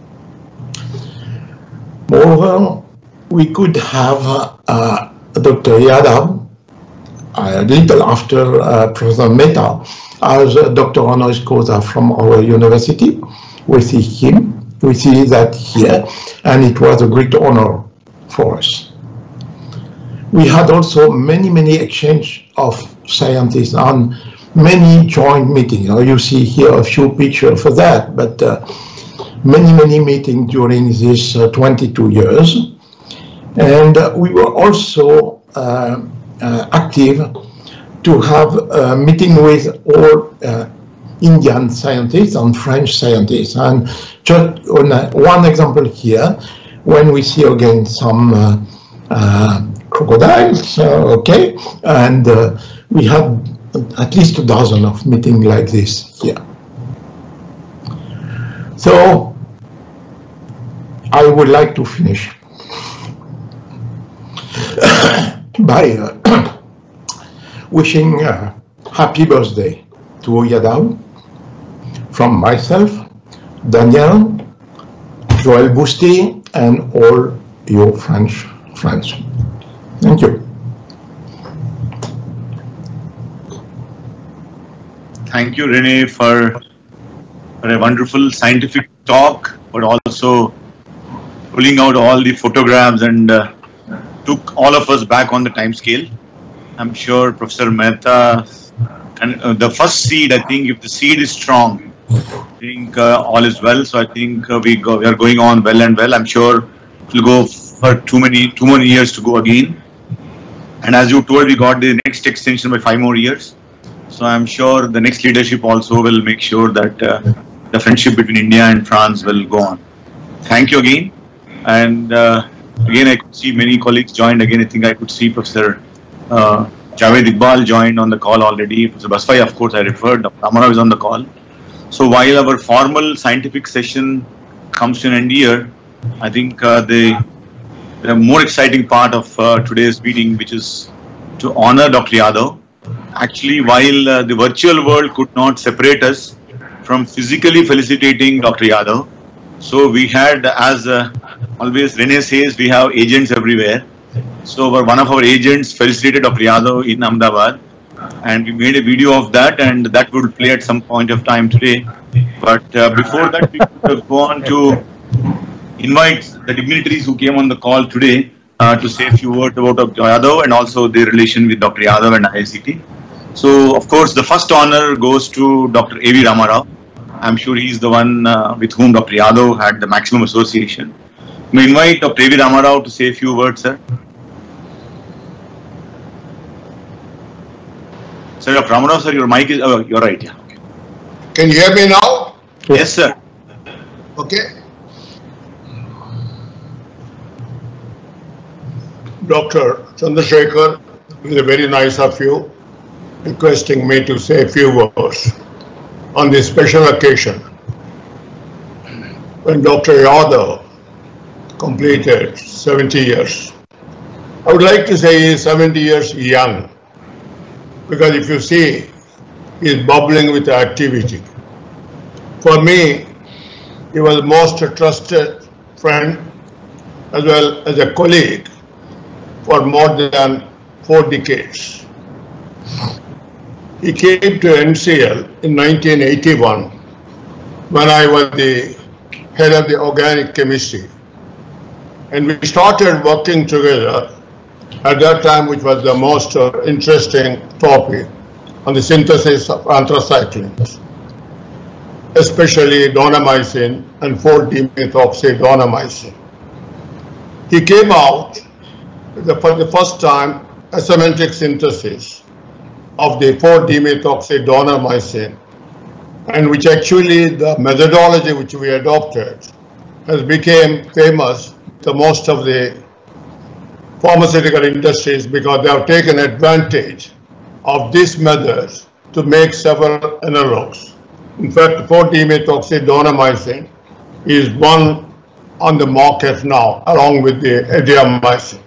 Moreover, we could have uh, Doctor Yadav, a little after uh, Professor Mehta, as uh, Doctor honoris causa from our university. We see him, we see that here, and it was a great honor for us. We had also many, many exchange of scientists and many joint meetings. Now you see here a few pictures for that, but uh, many, many meetings during these uh, twenty-two years. And uh, we were also uh, uh, active to have a meeting with all uh, Indian scientists and French scientists. And just on uh, one example here, when we see again some uh, uh, crocodiles, uh, okay, and uh, we had at least a dozen of meetings like this here. So I would like to finish by uh, wishing uh, happy birthday to Yadav from myself, Daniel, Joël Bousty, and all your French friends. Thank you. Thank you, Rene, for, for a wonderful scientific talk, but also pulling out all the photographs and uh, took all of us back on the time scale. I'm sure Professor Mehta and uh, the first seed, I think if the seed is strong, I think uh, all is well. So I think uh, we, go, we are going on well and well. I'm sure it will go for too many, too many years to go again. And as you told, we got the next extension by five more years. So I'm sure the next leadership also will make sure that uh, the friendship between India and France will go on. Thank you again. And uh, again, I could see many colleagues joined. Again, I think I could see Professor uh, Javed Iqbal joined on the call already. Professor Basfai, of course, I referred. Doctor Ramarao is on the call. So while our formal scientific session comes to an end here, I think uh, the, the more exciting part of uh, today's meeting, which is to honor Doctor Yadav. Actually, while uh, the virtual world could not separate us from physically felicitating Doctor Yadav, so we had, as uh, always Rene says, we have agents everywhere. So our, one of our agents felicitated Doctor Yadav in Ahmedabad, and we made a video of that, and that will play at some point of time today. But uh, before that, we could have gone to invite the dignitaries who came on the call today uh, to say a few words about Doctor Yadav and also their relation with Doctor Yadav and I I C T. So, of course, the first honor goes to Doctor A V Ramarao. I'm sure he's the one uh, with whom Doctor Yadav had the maximum association. We invite Doctor A V Ramarao to say a few words, sir. Sir, Doctor Ramarao, sir, your mic is, oh, you're right, yeah. Okay. Can you hear me now? Yes, sir. Okay. Doctor Chandrasekhar, it is very nice of you requesting me to say a few words on this special occasion when Doctor Yadav completed seventy years. I would like to say he is seventy years young, because if you see, he is bubbling with activity. For me, he was the most trusted friend as well as a colleague for more than four decades. He came to N C L in nineteen eighty-one when I was the head of the organic chemistry. And we started working together at that time, which was the most uh, interesting topic on the synthesis of anthracyclines, especially donomycin and four D-methoxydonomycin. He came out the, for the first time asymmetric synthesis of the four D-methoxydonomycin, and which actually the methodology which we adopted has become famous to most of the pharmaceutical industries, because they have taken advantage of this method to make several analogs. In fact, four D-methoxydonomycin is one on the market now, along with the adriamycin.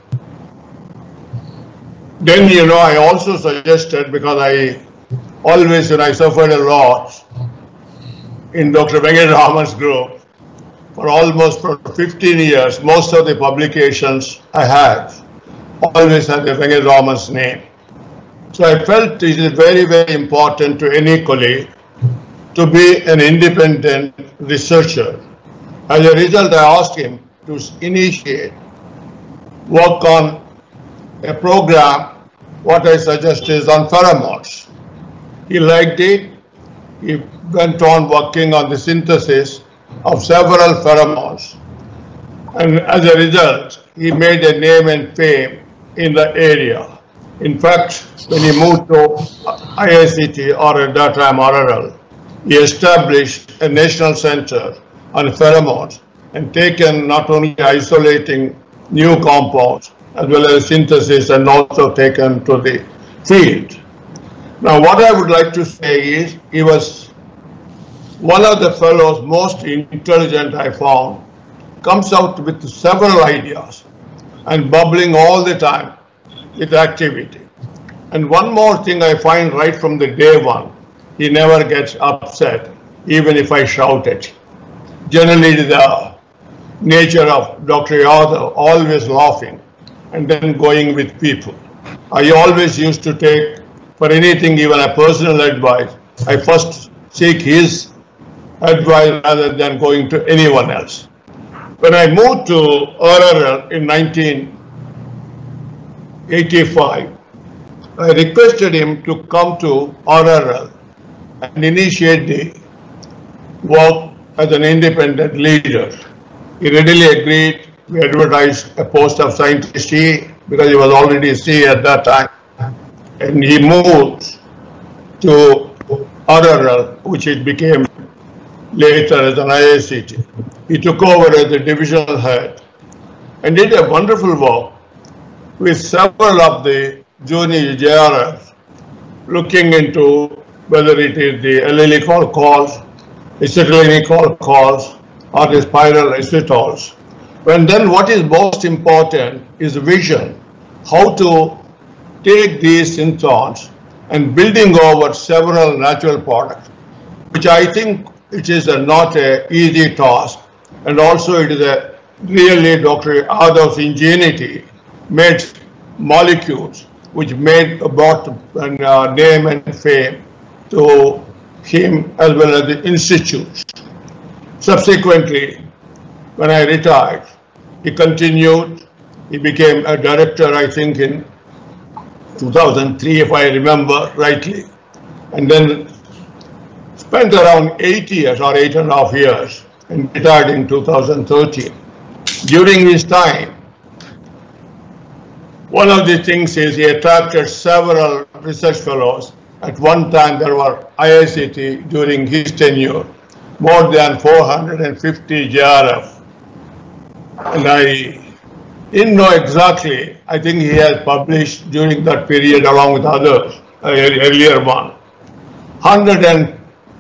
Then, you know, I also suggested, because I always, when I suffered a lot in Doctor Venkataraman's group, for almost for fifteen years, most of the publications I had always had the Venkataraman's name. So I felt it is very, very important to any colleague to be an independent researcher. As a result, I asked him to initiate work on a program. What I suggest is on pheromones. He liked it. He went on working on the synthesis of several pheromones. And as a result, he made a name and fame in the area. In fact, when he moved to I I C T, or at that time R R L, he established a national center on pheromones and taken not only isolating new compounds as well as synthesis, and also taken to the field. Now, what I would like to say is, he was one of the fellows most intelligent I found, comes out with several ideas and bubbling all the time with activity. And one more thing I find right from the day one, he never gets upset, even if I shout at him. Generally, the nature of Doctor Yadav, always laughing and then going with people. I always used to take, for anything, even a personal advice, I first seek his advice rather than going to anyone else. When I moved to R R L in nineteen eighty-five, I requested him to come to R R L and initiate the work as an independent leader. He readily agreed. We advertised a post of scientist C because he was already C at that time. And he moved to R R L, which it became later as an I I C T. He took over as the divisional head and did a wonderful work with several of the junior J R Fs, looking into whether it is the allylic calls, acetylenic calls, or the spiral acetols. And then what is most important is vision, how to take these synthons and building over several natural products, which I think it is a, not an easy task. And also it is a really Doctor Yadav's ingenuity made molecules which made brought uh, name and fame to him as well as the institutes. Subsequently, when I retired, he continued. He became a director, I think, in two thousand three, if I remember rightly, and then spent around eight years or eight and a half years and retired in two thousand thirteen. During his time, one of the things is he attracted several research fellows. At one time, there were I I C T during his tenure, more than four hundred fifty J R F. And I didn't know exactly. I think he has published during that period along with others, uh, earlier one, one hundred and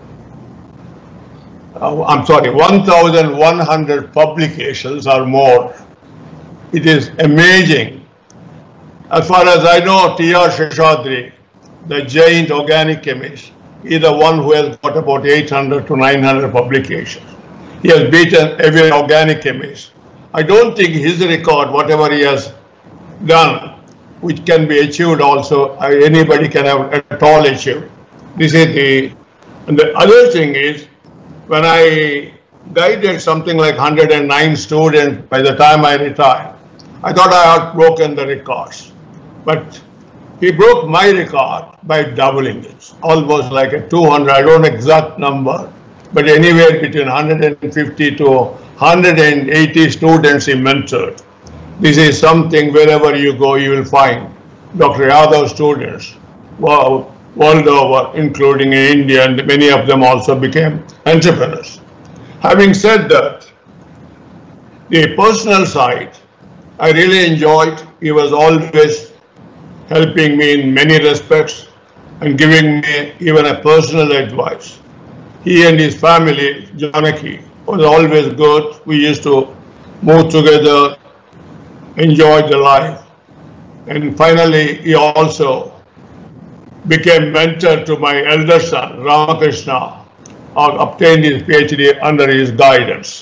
Uh, I'm sorry, one thousand one hundred publications or more. It is amazing. As far as I know, T R Seshadri, the giant organic chemist, is the one who has got about eight hundred to nine hundred publications. He has beaten every organic chemist. I don't think his record, whatever he has done, which can be achieved also, uh, anybody can have at all achieved. This is the, and the other thing is, when I guided something like one hundred nine students by the time I retired, I thought I had broken the records. But he broke my record by doubling it, almost like a two hundred, I don't know exact number, but anywhere between one hundred fifty to one hundred eighty students he mentored. This is something wherever you go, you will find Doctor Yadav students. Wow. World over, including in India, and many of them also became entrepreneurs. Having said that, the personal side, I really enjoyed. He was always helping me in many respects and giving me even a personal advice. He and his family, Janaki, was always good. We used to move together, enjoy the life. And finally, he also became mentor to my elder son, Ramakrishna, or obtained his PhD under his guidance.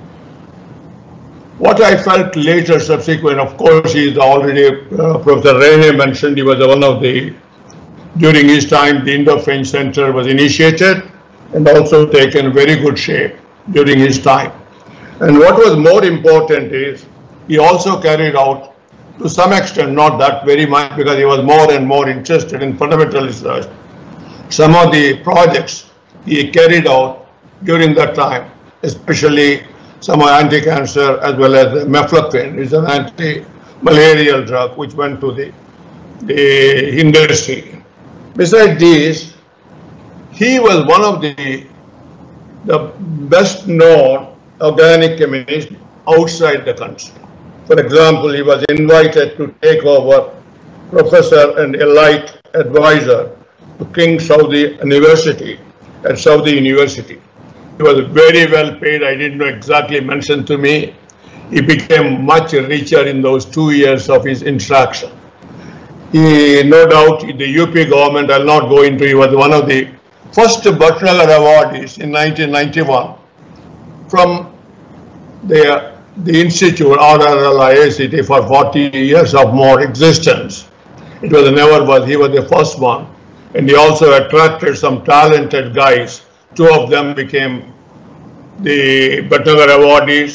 What I felt later, subsequent, of course, he is already, uh, Professor Rene mentioned, he was one of the, during his time, the Indo-French Center was initiated and also taken very good shape during his time. And what was more important is, he also carried out, to some extent, not that very much, because he was more and more interested in fundamental research. Some of the projects he carried out during that time, especially some are anti-cancer as well as mefloquine is an anti-malarial drug which went to the, the industry. Besides these, he was one of the, the best known organic chemists outside the country. For example, he was invited to take over professor and elite advisor to King Saudi University at Saudi University. He was very well paid. I didn't know exactly mentioned to me. He became much richer in those two years of his interaction. He, no doubt, the U P government, I'll not go into, he was one of the first Bhatnagar awardees in nineteen ninety-one from the the Institute, R R L I A C T, for forty years of more existence. It was never was, he was the first one. And he also attracted some talented guys. Two of them became the Bhatnagar awardees.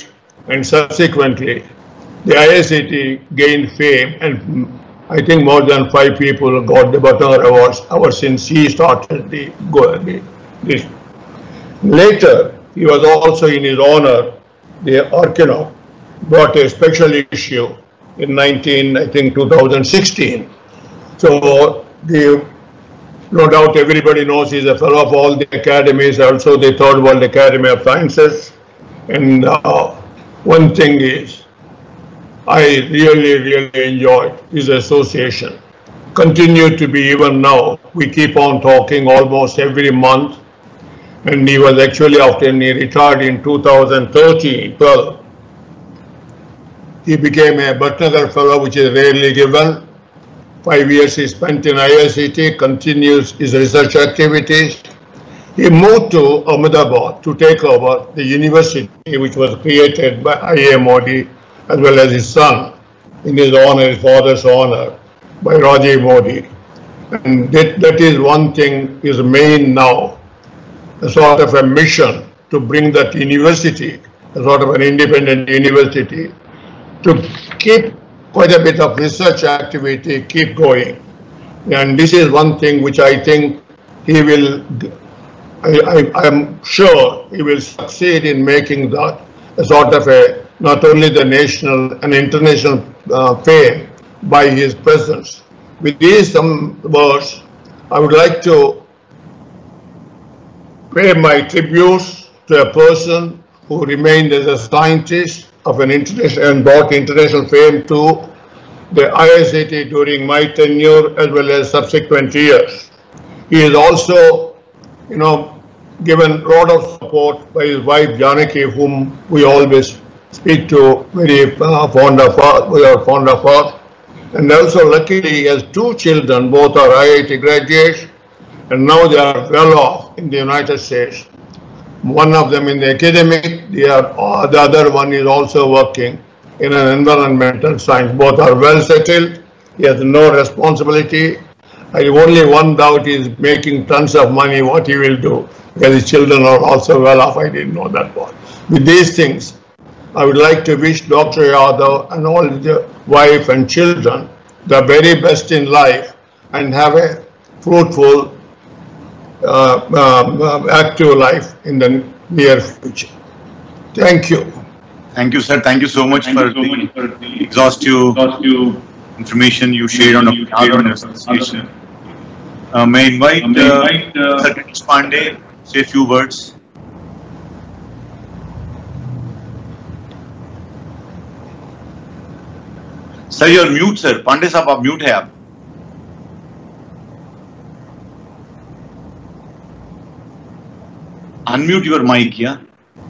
and subsequently the I I C T gained fame, and I think more than five people got the Bhatnagar Awards ever since he started the, the this. Later, he was also in his honor, the Archino brought a special issue in nineteen, I think two thousand sixteen. So the, no doubt everybody knows he's a fellow of all the academies, also the Third World Academy of Sciences. And uh, one thing is, I really, really enjoyed his association. Continue to be even now. We keep on talking almost every month. And he was actually, after he retired in two thousand thirteen, twelve, he became a Bhatnagar Fellow, which is rarely given. Five years he spent in I I C T, continues his research activities. He moved to Ahmedabad to take over the university, which was created by I I M Modi, as well as his son, in his honor, his father's honor, by Rajiv Modi. And that, that is one thing is main now, a sort of a mission to bring that university, a sort of an independent university, to keep quite a bit of research activity, keep going. And this is one thing which I think he will, I, I am sure he will succeed in making that a sort of a, not only the national and international uh, fame by his presence. With these some words, I would like to pay my tributes to a person who remained as a scientist of an international and brought international fame to the I I C T during my tenure as well as subsequent years. He is also, you know, given a lot of support by his wife Janaki, whom we always speak to very uh, fond of her, we are fond of her. And also luckily he has two children, both are I I T graduates, and now they are well off in the United States. One of them in the academic, the, uh, the other one is also working in an environmental science. Both are well settled. He has no responsibility. I only one doubt is making tons of money, what he will do, because his children are also well off. I didn't know that part. With these things, I would like to wish Doctor Yadav and all the wife and children the very best in life and have a fruitful, uh, uh, active life in the near future. Thank you. Thank you, sir. Thank you so much, for, so the much for the exhaustive, exhaustive information you shared on the Yadav Association. Uh, may I invite, uh, may I invite uh, Sir Ganesh Pandey to say a few words. Sir, you are mute, sir. Pandey साहब आप mute है आप. Unmute your mic, yeah.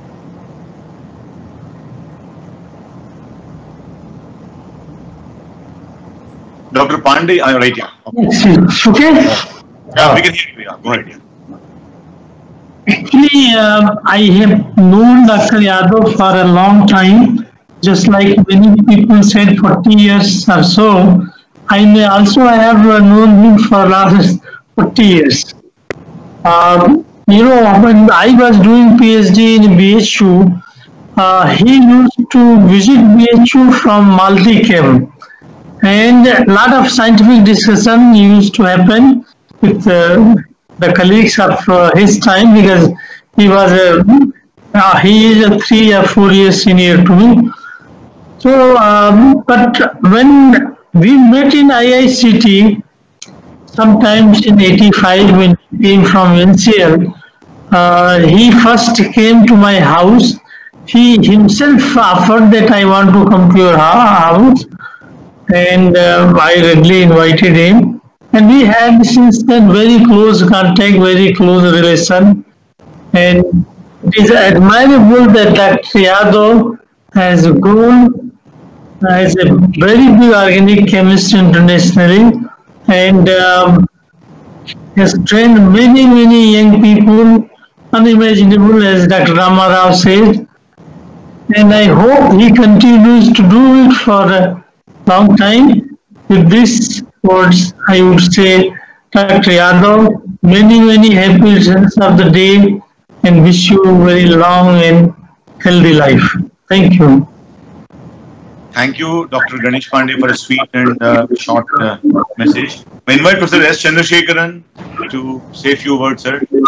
Doctor Pandey, I right, yeah. Okay. Yeah, we can hear you. Yeah, go ahead. Yeah. Actually, uh, I have known Doctor Yadav for a long time. Just like many people said, forty years or so. I may also have known him for last forty years. Um, you know, when I was doing PhD in B H U, uh, he used to visit B H U from Multicam, and a lot of scientific discussion used to happen with uh, the colleagues of uh, his time, because he was a, uh, he is a three or four years senior to me. So, um, but when we met in I I C T, sometimes in eighty-five when he came from N C L, uh, he first came to my house. He himself offered that I want to come to your house, and uh, I readily invited him. And we had since then very close contact, very close relation. And it is admirable that Doctor Yadav has grown as a very big organic chemist internationally, and um, has trained many, many young people, unimaginable, as Doctor Rama Rao said. And I hope he continues to do it for a long time. With these words, I would say, Doctor Yadav, many, many happy returns of the day, and wish you a very long and healthy life. Thank you. Thank you, Doctor Ganesh Pandey, for a sweet and uh, short uh, message. I invite Professor S. Chandrasekharan to say a few words, sir. Can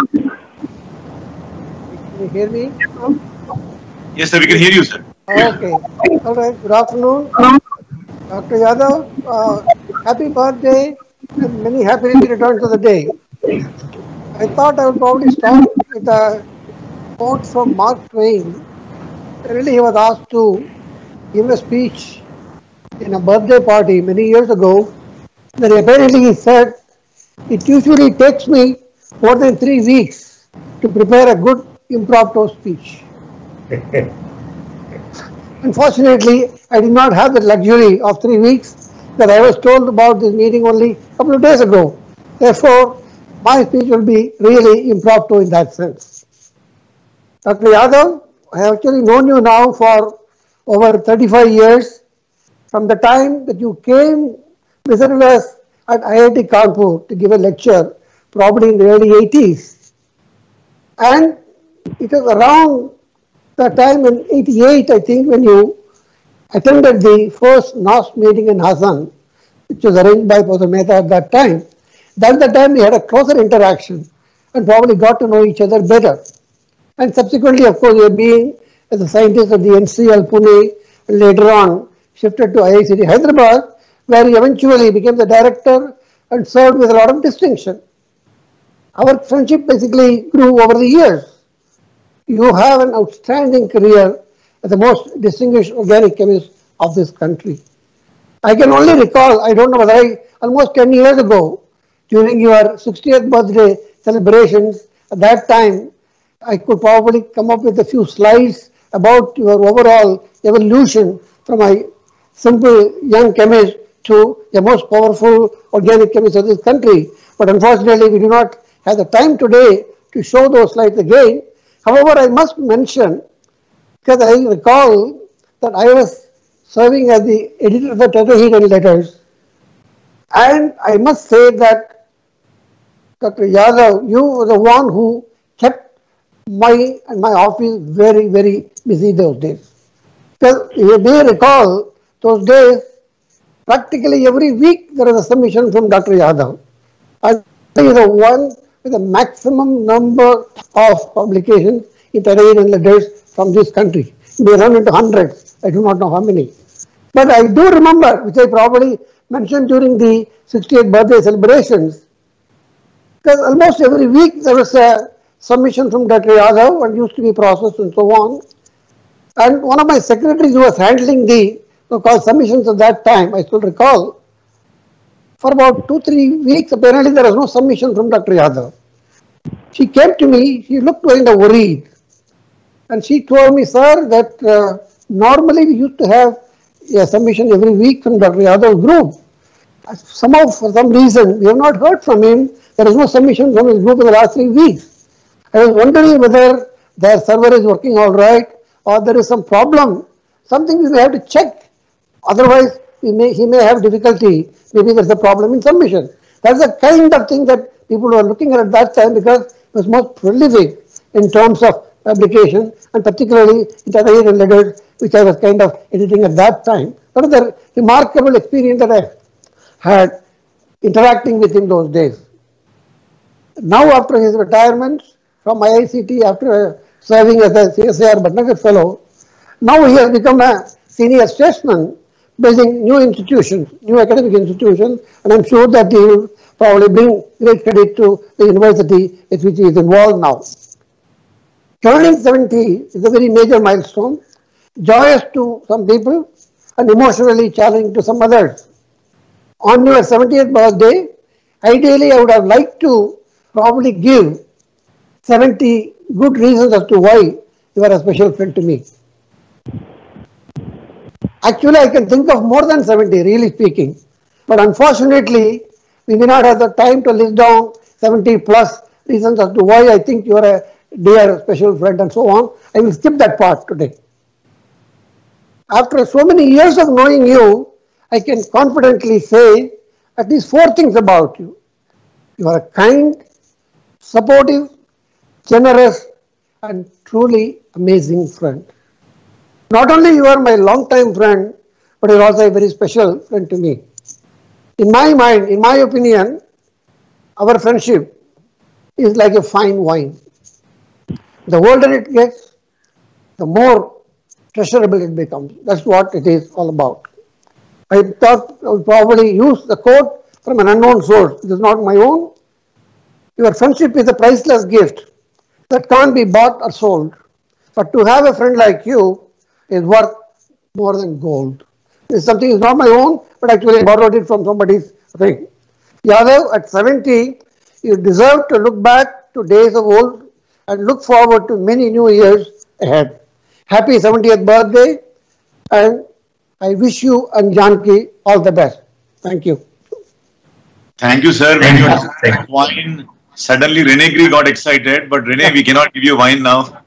you hear me? Yes, sir, we can hear you, sir. Okay. All right. Good afternoon. Doctor Yadav, uh, happy birthday and many happy returns of the day. I thought I would probably start with a quote from Mark Twain. Really, he was asked to give a speech in a birthday party many years ago. Then apparently he said, it usually takes me more than three weeks to prepare a good impromptu speech. Unfortunately, I did not have the luxury of three weeks that I was told about this meeting only a couple of days ago. Therefore, my speech will be really impromptu in that sense. Doctor Yadav, I have actually known you now for over thirty-five years. From the time that you came, visited us at I I T Kanpur to give a lecture, probably in the early eighties. And it was around the time in eighty-eight, I think, when you attended the first N O S meeting in Hassan, which was arranged by Professor Mehta at that time. That's the time we had a closer interaction and probably got to know each other better. And subsequently, of course, you have been as a scientist at the N C L Pune, and later on shifted to I I C T Hyderabad, where he eventually became the director and served with a lot of distinction. Our friendship basically grew over the years. You have an outstanding career as the most distinguished organic chemist of this country. I can only recall, I don't know whether I, almost ten years ago, during your sixtieth birthday celebrations, at that time, I could probably come up with a few slides about your overall evolution from a simple young chemist to the most powerful organic chemist of this country. But unfortunately, we do not have the time today to show those slides again. However, I must mention, because I recall that I was serving as the editor of the Tetrahedron Letters, and I must say that Doctor Yadav, you were the one who kept my and my office very, very busy those days. Because you may recall, those days, practically every week there was a submission from Doctor Yadav. And he is the one with the maximum number of publications in Tetrahedron Letters from this country. They run into hundreds, I do not know how many. But I do remember, which I probably mentioned during the sixtieth birthday celebrations, because almost every week there was a submission from Doctor Yadav and used to be processed and so on. And one of my secretaries who was handling the so-called submissions at that time, I still recall, for about two, three weeks, apparently there was no submission from Doctor Yadav. She came to me, she looked kind of worried. And she told me, sir, that uh, normally we used to have a submission every week from Doctor Yadav's group. Somehow, for some reason, we have not heard from him. There is no submission from his group in the last three weeks. I was wondering whether their server is working all right or there is some problem. Something we may have to check. Otherwise, we may, he may have difficulty. Maybe there's a problem in submission. That's the kind of thing that people were looking at at that time because it was most prolific in terms of publication and particularly in Tetrahedron Letters, which I was kind of editing at that time. That was a remarkable experience that I had interacting with him those days. Now, after his retirement from I I C T, after serving as a C S I R Bhatnagar Fellow, now he has become a senior statesman, building new institutions, new academic institutions, and I'm sure that he will probably bring great credit to the university with which he is involved now. Turning seventy is a very major milestone, joyous to some people and emotionally challenging to some others. On your seventieth birthday, ideally I would have liked to probably give seventy good reasons as to why you are a special friend to me. Actually, I can think of more than seventy, really speaking. But unfortunately, we may not have the time to list down seventy plus reasons as to why I think you are a dear special friend and so on. I will skip that part today. After so many years of knowing you, I can confidently say at least four things about you. You are a kind, supportive, generous, and truly amazing friend. Not only you are my long-time friend, but you're also a very special friend to me. In my mind, in my opinion, our friendship is like a fine wine. The older it gets, the more treasurable it becomes. That's what it is all about. I thought I would probably use the quote from an unknown source. It is not my own. Your friendship is a priceless gift that can't be bought or sold. But to have a friend like you is worth more than gold. This something is not my own, but actually I borrowed it from somebody's thing. Yadav, at seventy, you deserve to look back to days of old and look forward to many new years ahead. Happy seventieth birthday, and I wish you and Janki all the best. Thank you. Thank you, sir. When you had wine, suddenly Renegri got excited, but Rene, we cannot give you wine now.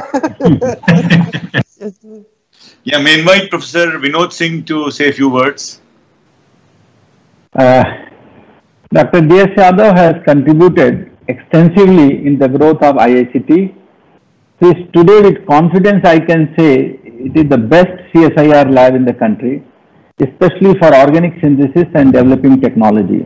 Yeah, may invite Professor Vinod Singh to say a few words. Uh, Doctor D S Yadav has contributed extensively in the growth of I I C T. This today with confidence I can say it is the best C S I R lab in the country, especially for organic synthesis and developing technology.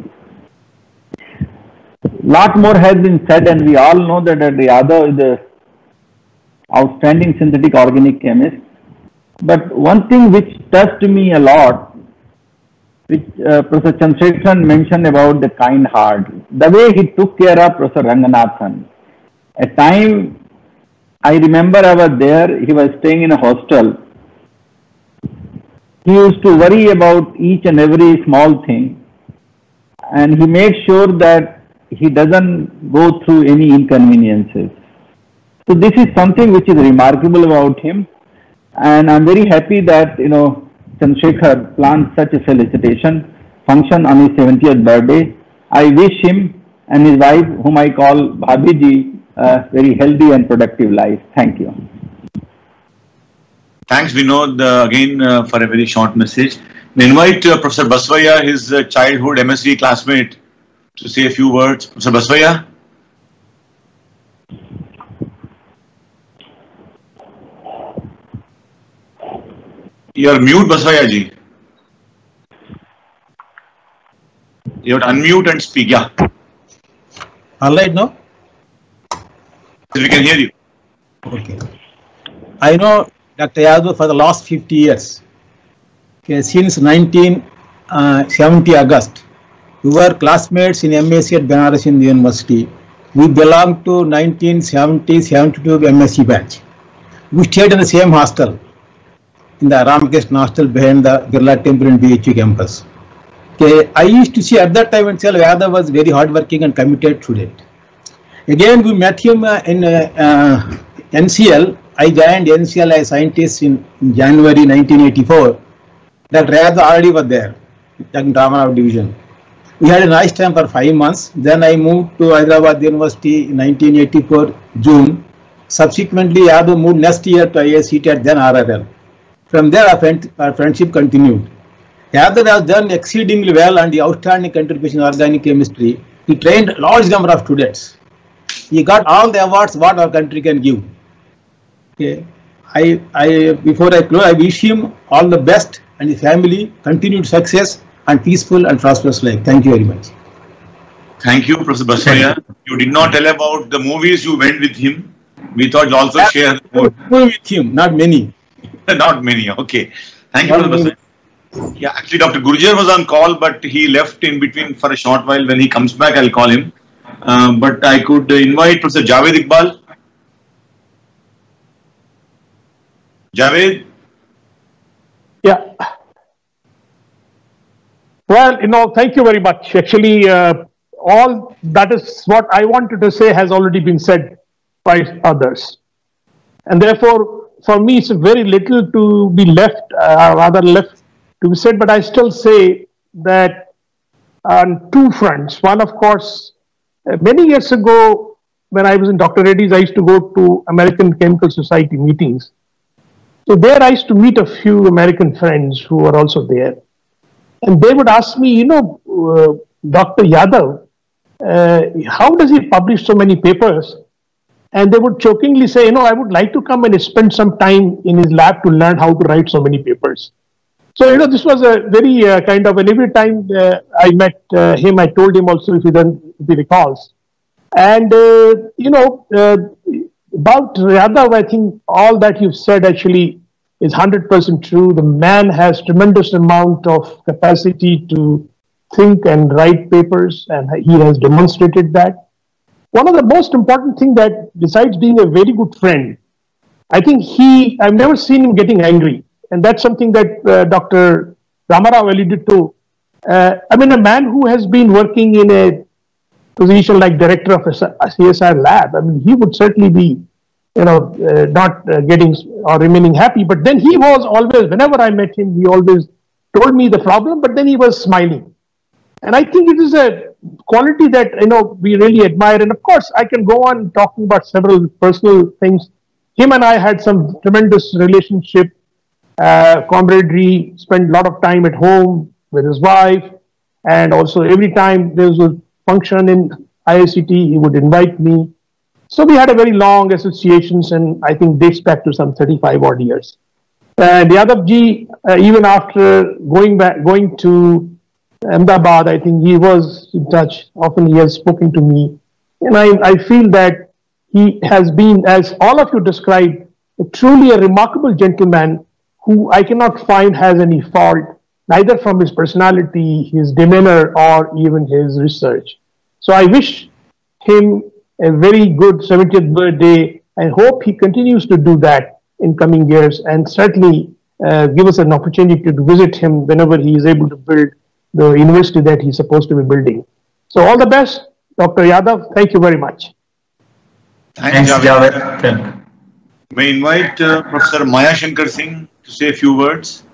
Lot more has been said, and we all know that Doctor Yadav is an outstanding synthetic organic chemist. But one thing which touched me a lot, which uh, Professor Chandrasekharan mentioned about the kind heart, the way he took care of Professor Ranganathan. At time, I remember I was there, he was staying in a hostel. He used to worry about each and every small thing, and he made sure that he doesn't go through any inconveniences. So this is something which is remarkable about him, and I'm very happy that, you know, Chandrasekhar planned such a felicitation function on his seventieth birthday. I wish him and his wife, whom I call Bhabiji, a very healthy and productive life. Thank you. Thanks, Vinod, uh, again uh, for a very short message. We invite uh, Professor Basvaya, his uh, childhood M S D classmate, to say a few words. Professor Basvaya. You're mute, Basvaya ji. You have to unmute and speak. Yeah. All right now? We can hear you. Okay. I know Doctor Yadav for the last fifty years. Okay, since nineteen seventy August, we were classmates in M S c at Banaras Hindu University. We belong to nineteen seventy seventy-two M S c batch. We stayed in the same hostel, in the Ramakrishna hostel behind the Birla Temple in B H U campus. Okay, I used to see at that time itself Yadav was very hardworking and committed student. Again, we met him uh, in uh, uh, N C L. I joined N C L as a scientist in, in January nineteen eighty-four. Doctor Yadav already was there, in Ramanao division. We had a nice time for five months. Then I moved to Hyderabad University in nineteen eighty-four, June. Subsequently, Yadav moved next year to I I C T at then R R L. From there, our, friend, our friendship continued. Yadav has done exceedingly well and the outstanding contribution in organic chemistry. He trained a large number of students. He got all the awards what our country can give. Okay. I, I, before I close, I wish him all the best and his family continued success and peaceful and prosperous life. Thank you very much. Thank you, Professor Basvaya. You did not tell about the movies you went with him. We thought you also share. With him, not many. Not many. Okay. Thank you, Professor Basvaya. Yeah, actually, Doctor Gurjar was on call, but he left in between for a short while. When he comes back, I'll call him. Uh, but I could invite Professor Javed Iqbal. Javed? Yeah. Well, you know, thank you very much. Actually, uh, all that is what I wanted to say has already been said by others. And therefore, for me, it's very little to be left, uh, rather left to be said, but I still say that on two fronts. One, of course, uh, many years ago, when I was in Doctor Reddy's, I used to go to American Chemical Society meetings. So there I used to meet a few American friends who were also there. And they would ask me, you know, uh, Doctor Yadav, uh, how does he publish so many papers and they would jokingly say, you know, I would like to come and spend some time in his lab to learn how to write so many papers. So, you know, this was a very uh, kind of, and every time uh, I met uh, him, I told him also, if he, then, if he recalls. And, uh, you know, uh, about Yadav, I think all that you've said actually is one hundred percent true. The man has tremendous amount of capacity to think and write papers, and he has demonstrated that. One of the most important things that, besides being a very good friend, I think he, I've never seen him getting angry. And that's something that uh, Doctor Ramarao alluded to. Uh, I mean, a man who has been working in a position like director of a C S R lab, I mean, he would certainly be, you know, uh, not uh, getting or remaining happy. But then he was always, whenever I met him, he always told me the problem, but then he was smiling. And I think it is a quality that, you know, we really admire. And of course, I can go on talking about several personal things. Him and I had some tremendous relationship. Uh, camaraderie, spent a lot of time at home with his wife, and also every time there was a function in I I C T, he would invite me. So we had a very long associations, and I think dates back to some thirty-five odd years. And Yadavji, uh, even after going back, going to Ahmedabad, I think he was in touch. Often he has spoken to me, and I, I feel that he has been, as all of you described, a truly a remarkable gentleman who I cannot find has any fault, neither from his personality, his demeanor, or even his research. So I wish him a very good seventieth birthday. I hope he continues to do that in coming years, and certainly uh, give us an opportunity to visit him whenever he is able to build the university that he's supposed to be building. So all the best, Doctor Yadav. Thank you very much. Thanks, Javed. May I invite uh, Professor Maya Shankar Singh to say a few words.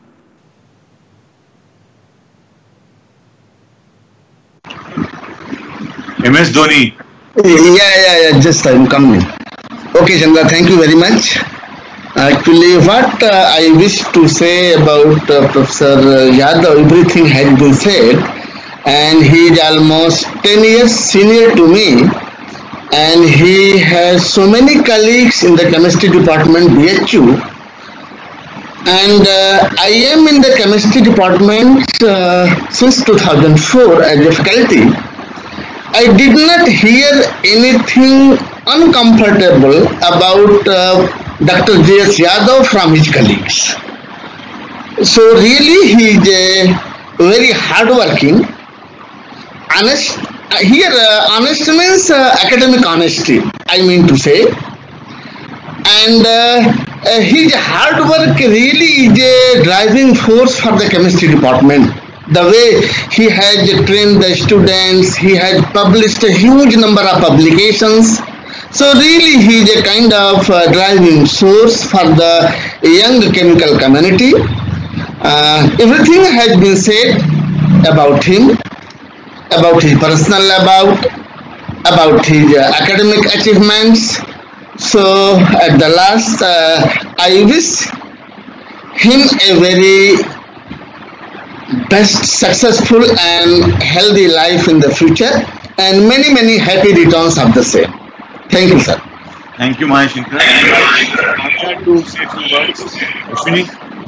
M S Dhoni. Yeah, yeah, yeah, just I'm coming. Okay, Chandra, thank you very much. Actually, what uh, I wish to say about uh, Professor Yadav, everything has been said, and he is almost ten years senior to me, and he has so many colleagues in the chemistry department, B H U, and uh, I am in the chemistry department uh, since two thousand four as a faculty. I did not hear anything uncomfortable about uh, Doctor J S Yadav from his colleagues. So really he is a very hardworking, honest, uh, here uh, honest means uh, academic honesty, I mean to say. And uh, uh, his hard work really is a driving force for the chemistry department. The way he has trained the students, he has published a huge number of publications. So really he is a kind of uh, driving source for the young chemical community. Uh, everything has been said about him, about his personal about, about his uh, academic achievements. So at the last, uh, I wish him a very best, successful and healthy life in the future, and many, many happy returns of the same. Thank you, sir. Thank you, Maya Shankar. I'm trying to say a few words. Ashwini?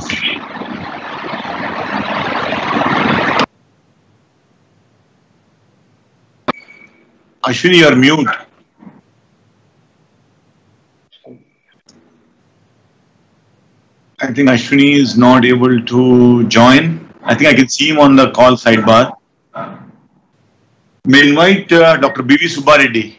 Ashwini, you are mute. I think Ashwini is not able to join. I think I can see him on the call sidebar. May invite uh, Doctor B V Subba Reddy.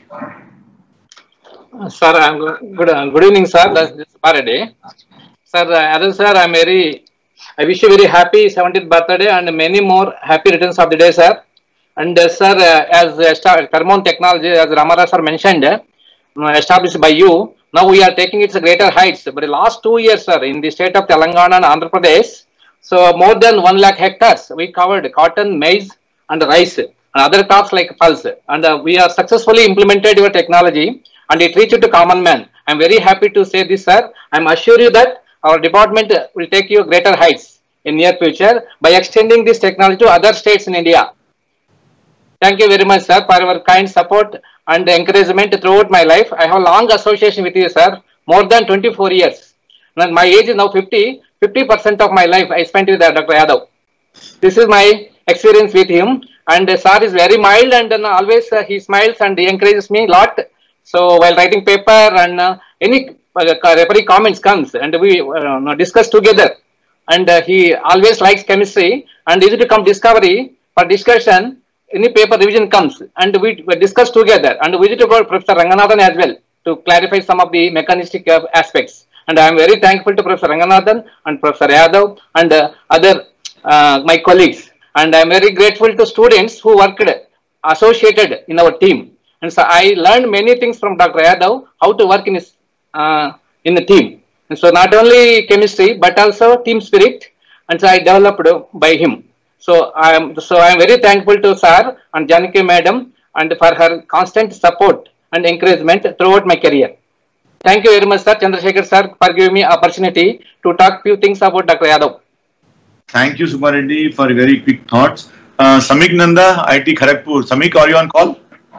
Sir, I'm good. Uh, good evening, sir. This is Subba Reddy. Sir, uh, as sir, I'm very. I wish you very happy seventieth birthday and many more happy returns of the day, sir. And uh, sir, uh, as uh, Thermon technology, as Ramarao sir mentioned, uh, established by you, now we are taking it to greater heights. But the last two years, sir, in the state of Telangana and Andhra Pradesh, so more than one lakh hectares we covered cotton, maize, and rice, and other crops like pulse. And uh, we are successfully implemented your technology, and it reached to common man. I'm very happy to say this, sir. I'm assure you that our department will take you greater heights in near future by extending this technology to other states in India. Thank you very much, sir, for your kind support and encouragement throughout my life. I have a long association with you, sir, more than twenty-four years. And my age is now fifty. fifty percent of my life I spent with uh, Doctor Yadav. This is my experience with him. And uh, sir is very mild, and uh, always uh, he smiles and he encourages me a lot. So while writing paper and uh, any uh, referee comments comes, and we uh, discuss together. And uh, he always likes chemistry, and easy to come discovery for discussion. Any paper revision comes, and we, we discuss together. And we to go Professor Ranganathan as well to clarify some of the mechanistic uh, aspects. And I am very thankful to Professor Ranganathan and Professor Yadav and uh, other uh, my colleagues. And I am very grateful to students who worked associated in our team. And so I learned many things from Doctor Yadav, how to work in his uh, in the team. And so not only chemistry but also team spirit, and so I developed by him. So I am so I am very thankful to Sir and Janaki Madam and for her constant support and encouragement throughout my career. Thank you very much, Sir Chandrasekhar Sir, for giving me opportunity to talk few things about Doctor Yadav. Thank you, Subba Reddy, for very quick thoughts. Uh, Samik Nanda, I I T Kharagpur. Samik, are you on call?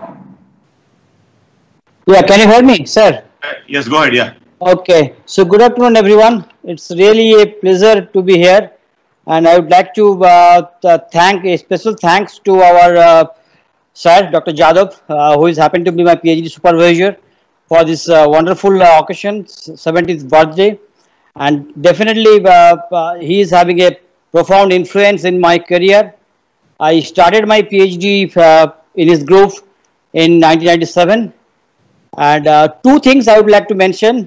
Yeah, can you hear me, sir? Yes, go ahead. Yeah. Okay. So good afternoon, everyone. It's really a pleasure to be here, and I would like to uh, thank a special thanks to our uh, sir, Doctor Yadav, uh, who is happened to be my PhD supervisor for this uh, wonderful uh, occasion, seventieth birthday, and definitely uh, uh, he is having a profound influence in my career. I started my PhD uh, in his group in nineteen ninety-seven, and uh, two things I would like to mention.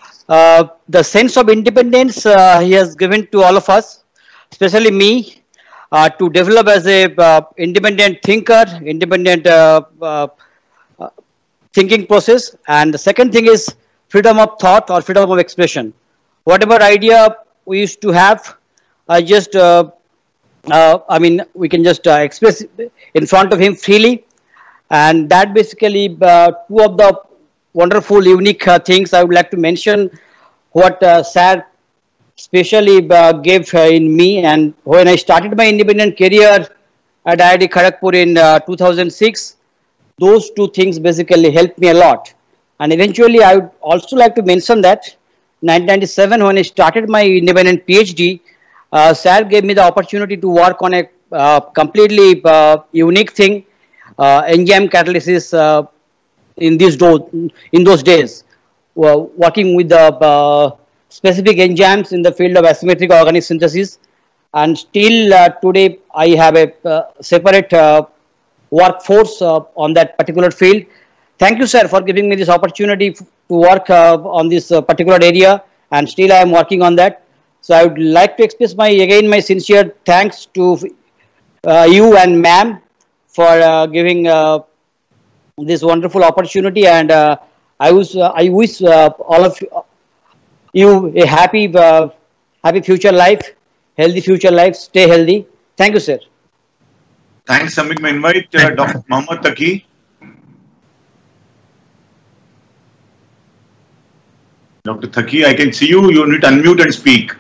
Uh, the sense of independence uh, he has given to all of us, especially me, uh, to develop as a uh, independent thinker, independent uh, uh, uh, thinking process. And the second thing is freedom of thought or freedom of expression. Whatever idea we used to have, I just, uh, uh, I mean, we can just uh, express in front of him freely. And that basically uh, two of the wonderful, unique uh, things I would like to mention. What uh, Sir specially uh, gave uh, in me, and when I started my independent career at I I T Kharagpur in uh, two thousand six, those two things basically helped me a lot. And eventually, I would also like to mention that nineteen ninety-seven, when I started my independent PhD, uh, Sir gave me the opportunity to work on a uh, completely uh, unique thing, uh, enzyme catalysis. Uh, in these do in those days, uh, working with the uh, specific enzymes in the field of asymmetric organic synthesis, and still uh, today I have a uh, separate uh, workforce uh, on that particular field. Thank you, sir, for giving me this opportunity to work uh, on this uh, particular area, and still I am working on that. So I would like to express my again my sincere thanks to uh, you and ma'am for uh, giving uh, this wonderful opportunity, and uh, I wish uh, I wish uh, all of you a happy uh, happy future life, healthy future life. Stay healthy. Thank you, sir. Thanks, Samik. I invite uh, Doctor Mohammed Taqi. Doctor Taqi, I can see you. You need to unmute and speak.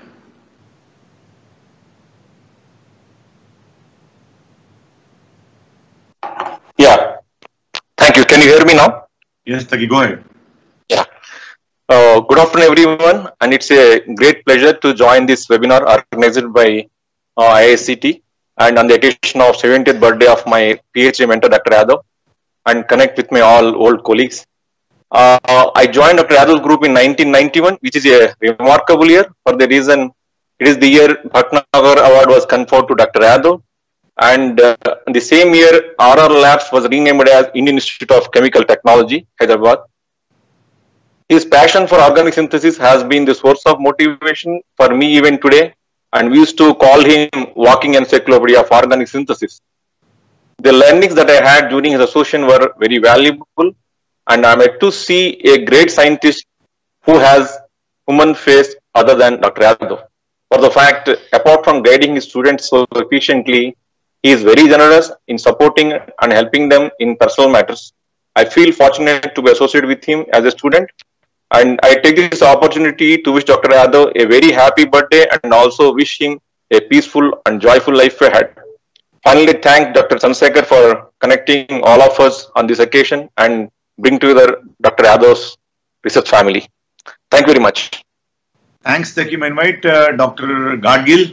Yeah. Thank you. Can you hear me now? Yes, Taqi, go ahead. Yeah. Uh, good afternoon, everyone. And it's a great pleasure to join this webinar organized by uh, I I C T and on the occasion of seventieth birthday of my PhD mentor, Doctor Yadav, and connect with my all old colleagues. Uh, I joined Doctor Yadav's group in nineteen ninety-one, which is a remarkable year for the reason it is the year Bhatnagar Award was conferred to Doctor Yadav. And uh, the same year, R R Labs was renamed as Indian Institute of Chemical Technology, Hyderabad. His passion for organic synthesis has been the source of motivation for me even today, and we used to call him walking encyclopedia of organic synthesis. The learnings that I had during his association were very valuable, and I'm yet to see a great scientist who has human face other than Doctor Yadav. For the fact, apart from guiding his students so efficiently, he is very generous in supporting and helping them in personal matters. I feel fortunate to be associated with him as a student, and I take this opportunity to wish Doctor Yadav a very happy birthday and also wish him a peaceful and joyful life ahead. finally thank Doctor Chandrasekhar for connecting all of us on this occasion and bring together Doctor Yadav's research family. Thank you very much. Thanks, Takim. Invite uh, Doctor Gadgil.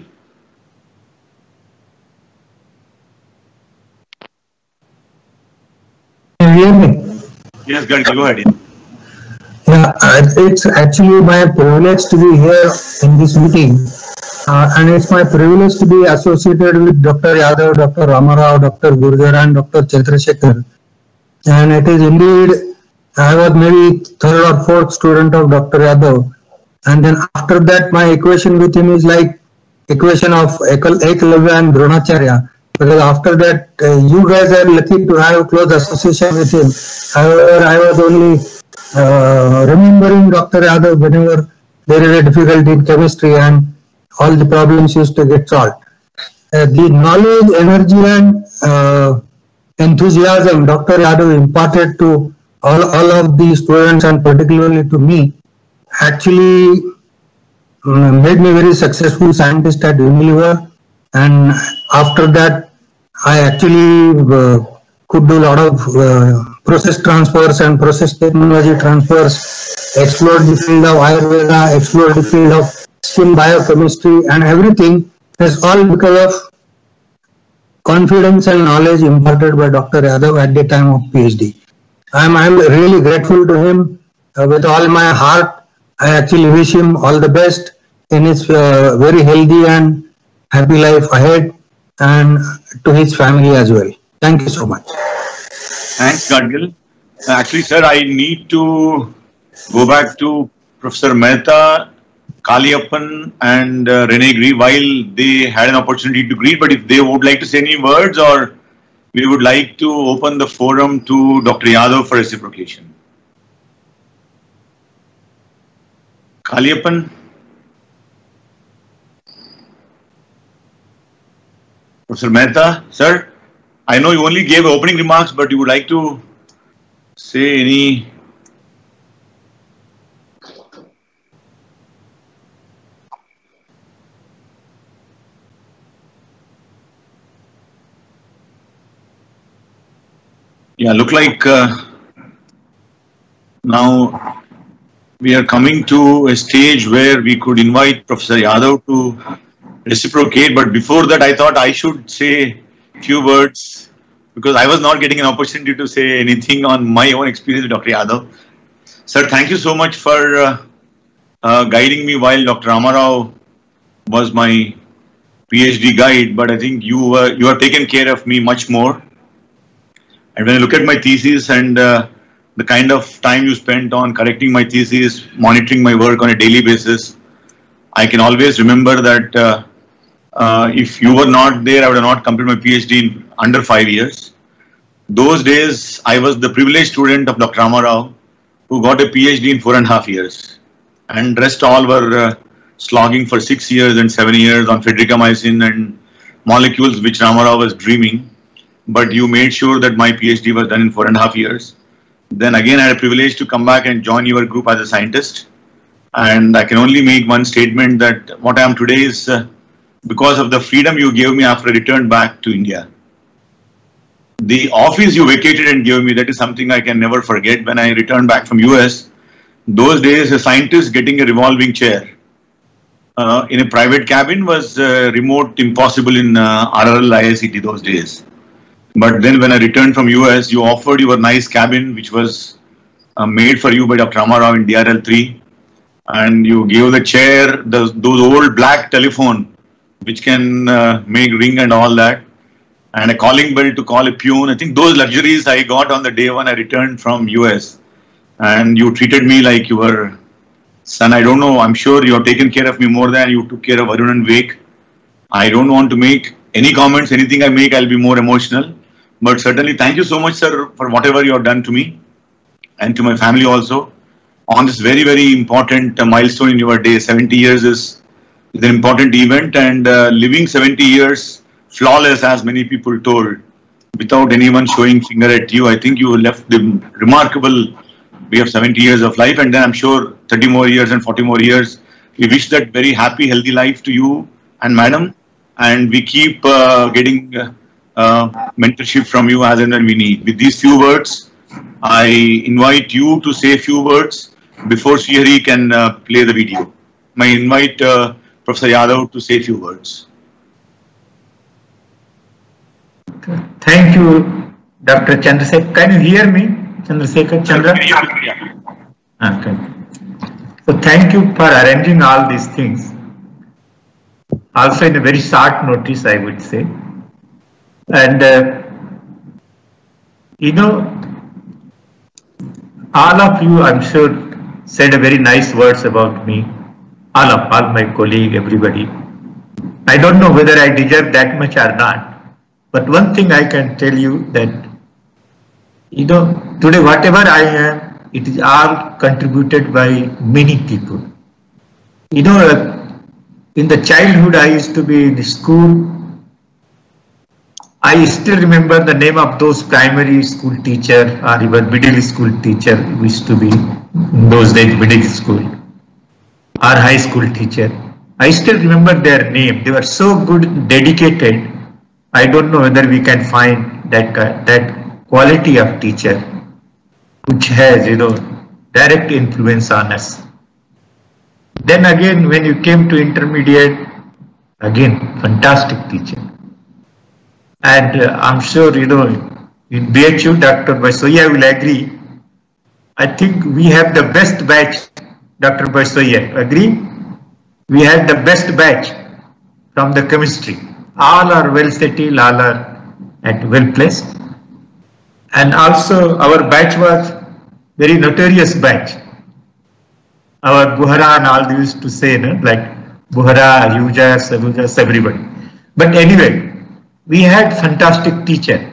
Can you hear me? Yes, Gadgil, go ahead. Yeah, uh, it's actually my privilege to be here in this meeting. Uh, and it's my privilege to be associated with Doctor Yadav, Doctor Ramarao, Doctor Gurjar and Doctor Chandrasekhar. And it is indeed, I was maybe third or fourth student of Doctor Yadav. And then after that, my equation with him is like equation of Eklavya and Dronacharya. Because after that, uh, you guys are lucky to have close association with him. However, I was only uh, remembering Doctor Yadav whenever there is a difficulty in chemistry and all the problems used to get solved. Uh, the knowledge, energy and uh, enthusiasm Doctor Yadav imparted to all, all of the students and particularly to me actually um, made me very successful scientist at Unilever, and after that I actually uh, could do a lot of uh, process transfers and process technology transfers, explore the field of Ayurveda, explore the field of skin biochemistry and everything is all because of confidence and knowledge imparted by Doctor Yadav at the time of PhD. I'm, I'm really grateful to him uh, with all my heart. I actually wish him all the best in his uh, very healthy and happy life ahead, and to his family as well. Thank you so much. Thanks, Gadgil. Actually, sir, I need to go back to Professor Mehta, Kaliappan and uh, Rene Gri while they had an opportunity to greet, but if they would like to say any words, or we would like to open the forum to Doctor Yadav for reciprocation. Kaliappan? Professor Mehta, sir, I know you only gave opening remarks, but you would like to say any? Yeah, look like uh, now we are coming to a stage where we could invite Professor Yadav to reciprocate, but before that I thought I should say a few words because I was not getting an opportunity to say anything on my own experience with Doctor Yadav. Sir, thank you so much for uh, uh, guiding me while Doctor Ramarao was my PhD guide, but I think you, uh, you have taken care of me much more. And when I look at my thesis and uh, the kind of time you spent on correcting my thesis, monitoring my work on a daily basis, I can always remember that uh, uh, if you were not there, I would have not completed my PhD in under five years. Those days, I was the privileged student of Doctor Ramarao, who got a PhD in four and a half years. And rest all were uh, slogging for six years and seven years on fedricamycin and molecules which Ramarao was dreaming. But you made sure that my PhD was done in four and a half years. Then again, I had a privilege to come back and join your group as a scientist. And I can only make one statement that what I am today is uh, because of the freedom you gave me after I returned back to India. The office you vacated and gave me, that is something I can never forget. When I returned back from U S, those days a scientist getting a revolving chair uh, in a private cabin was uh, remote impossible in uh, R R L I I C T those days. But then when I returned from U S, you offered your nice cabin, which was uh, made for you by Doctor Ramarao in D R L three. And you gave the chair, the, those old black telephone, which can uh, make ring and all that. And a calling bell to call a peon. I think those luxuries I got on the day when I returned from U S. And you treated me like you were son. I don't know, I'm sure you have taken care of me more than you took care of Arun and Vivek. I don't want to make any comments, anything I make, I'll be more emotional. But certainly, thank you so much, sir, for whatever you have done to me and to my family also on this very, very important uh, milestone in your day. seventy years is, is an important event, and uh, living seventy years flawless, as many people told, without anyone showing finger at you. I think you left the remarkable way of seventy years of life, and then I'm sure thirty more years and forty more years. We wish that very happy, healthy life to you and madam, and we keep uh, getting uh, uh, mentorship from you as and when we need. With these few words, I invite you to say a few words before Srihari can uh, play the video. I invite uh, Professor Yadav to say a few words. Thank you, Doctor Chandrasekhar. Can you hear me, Chandrasekhar Chandra? Okay. So thank you for arranging all these things. Also in a very short notice, I would say. And uh, you know, all of you, I'm sure, said a very nice words about me. All of all my colleagues, everybody. I don't know whether I deserve that much or not. But one thing I can tell you that, you know, today whatever I am, it is all contributed by many people. You know, uh, in the childhood I used to be in the school. I still remember the name of those primary school teacher or even middle school teacher who used to be in those days middle school or high school teacher. I still remember their name. They were so good, dedicated. I don't know whether we can find that that quality of teacher which has, you know, direct influence on us. Then again, when you came to intermediate, again, fantastic teacher. And uh, I'm sure, you know, in B H U, Doctor Basoya will agree. I think we have the best batch, Doctor Basoya, agree? We have the best batch from the chemistry. All are well settled, all are at well placed. And also our batch was very notorious batch. Our Buhara and all they used to say, no? Like Buhara, Ahuja, Sabuja, everybody. But anyway, we had fantastic teacher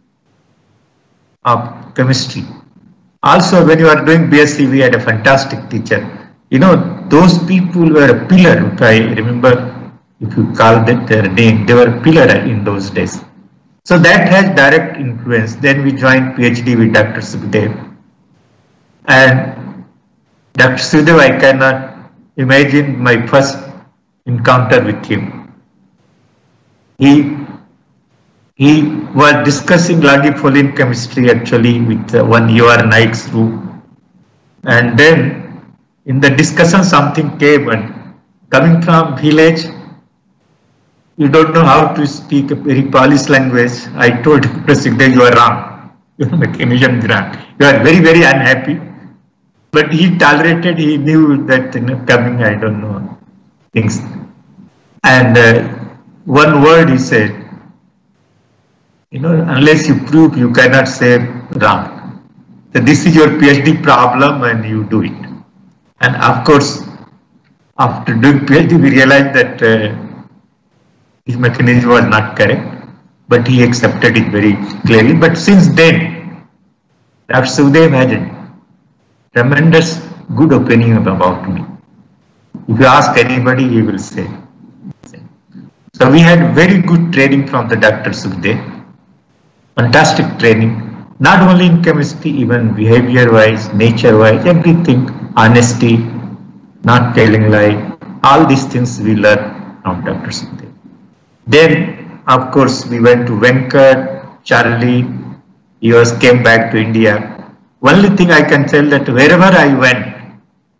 of chemistry. Also, when you are doing B S c, we had a fantastic teacher. You know, those people were a pillar, if I remember, if you call that their name, they were a pillar in those days. So that has direct influence. Then we joined PhD with Doctor Sukhdev. And Doctor Sukhdev, I cannot imagine my first encounter with him. He He was discussing Lagipholin chemistry actually with uh, one U R Naik's group. And then in the discussion something came, and coming from village, you don't know how to speak a very polished language. I told Doctor Sukhdev, you are wrong. Your mechanism is wrong. You are very, very unhappy. But he tolerated, he knew that, you know, coming, I don't know, things. And uh, one word he said, you know, unless you prove, you cannot say wrong. So this is your PhD problem and you do it. And of course, after doing PhD, we realized that uh, his mechanism was not correct, but he accepted it very clearly. But since then, Doctor Sukhdev had a tremendous good opinion about me. If you ask anybody, he will say. So we had very good training from the Doctor Sukhdev. Fantastic training, not only in chemistry, even behavior-wise, nature-wise, everything, honesty, not telling lie, all these things we learned from Doctor Sukhdev. Then, of course, we went to Venkat, Charlie, he was came back to India. Only thing I can tell that wherever I went,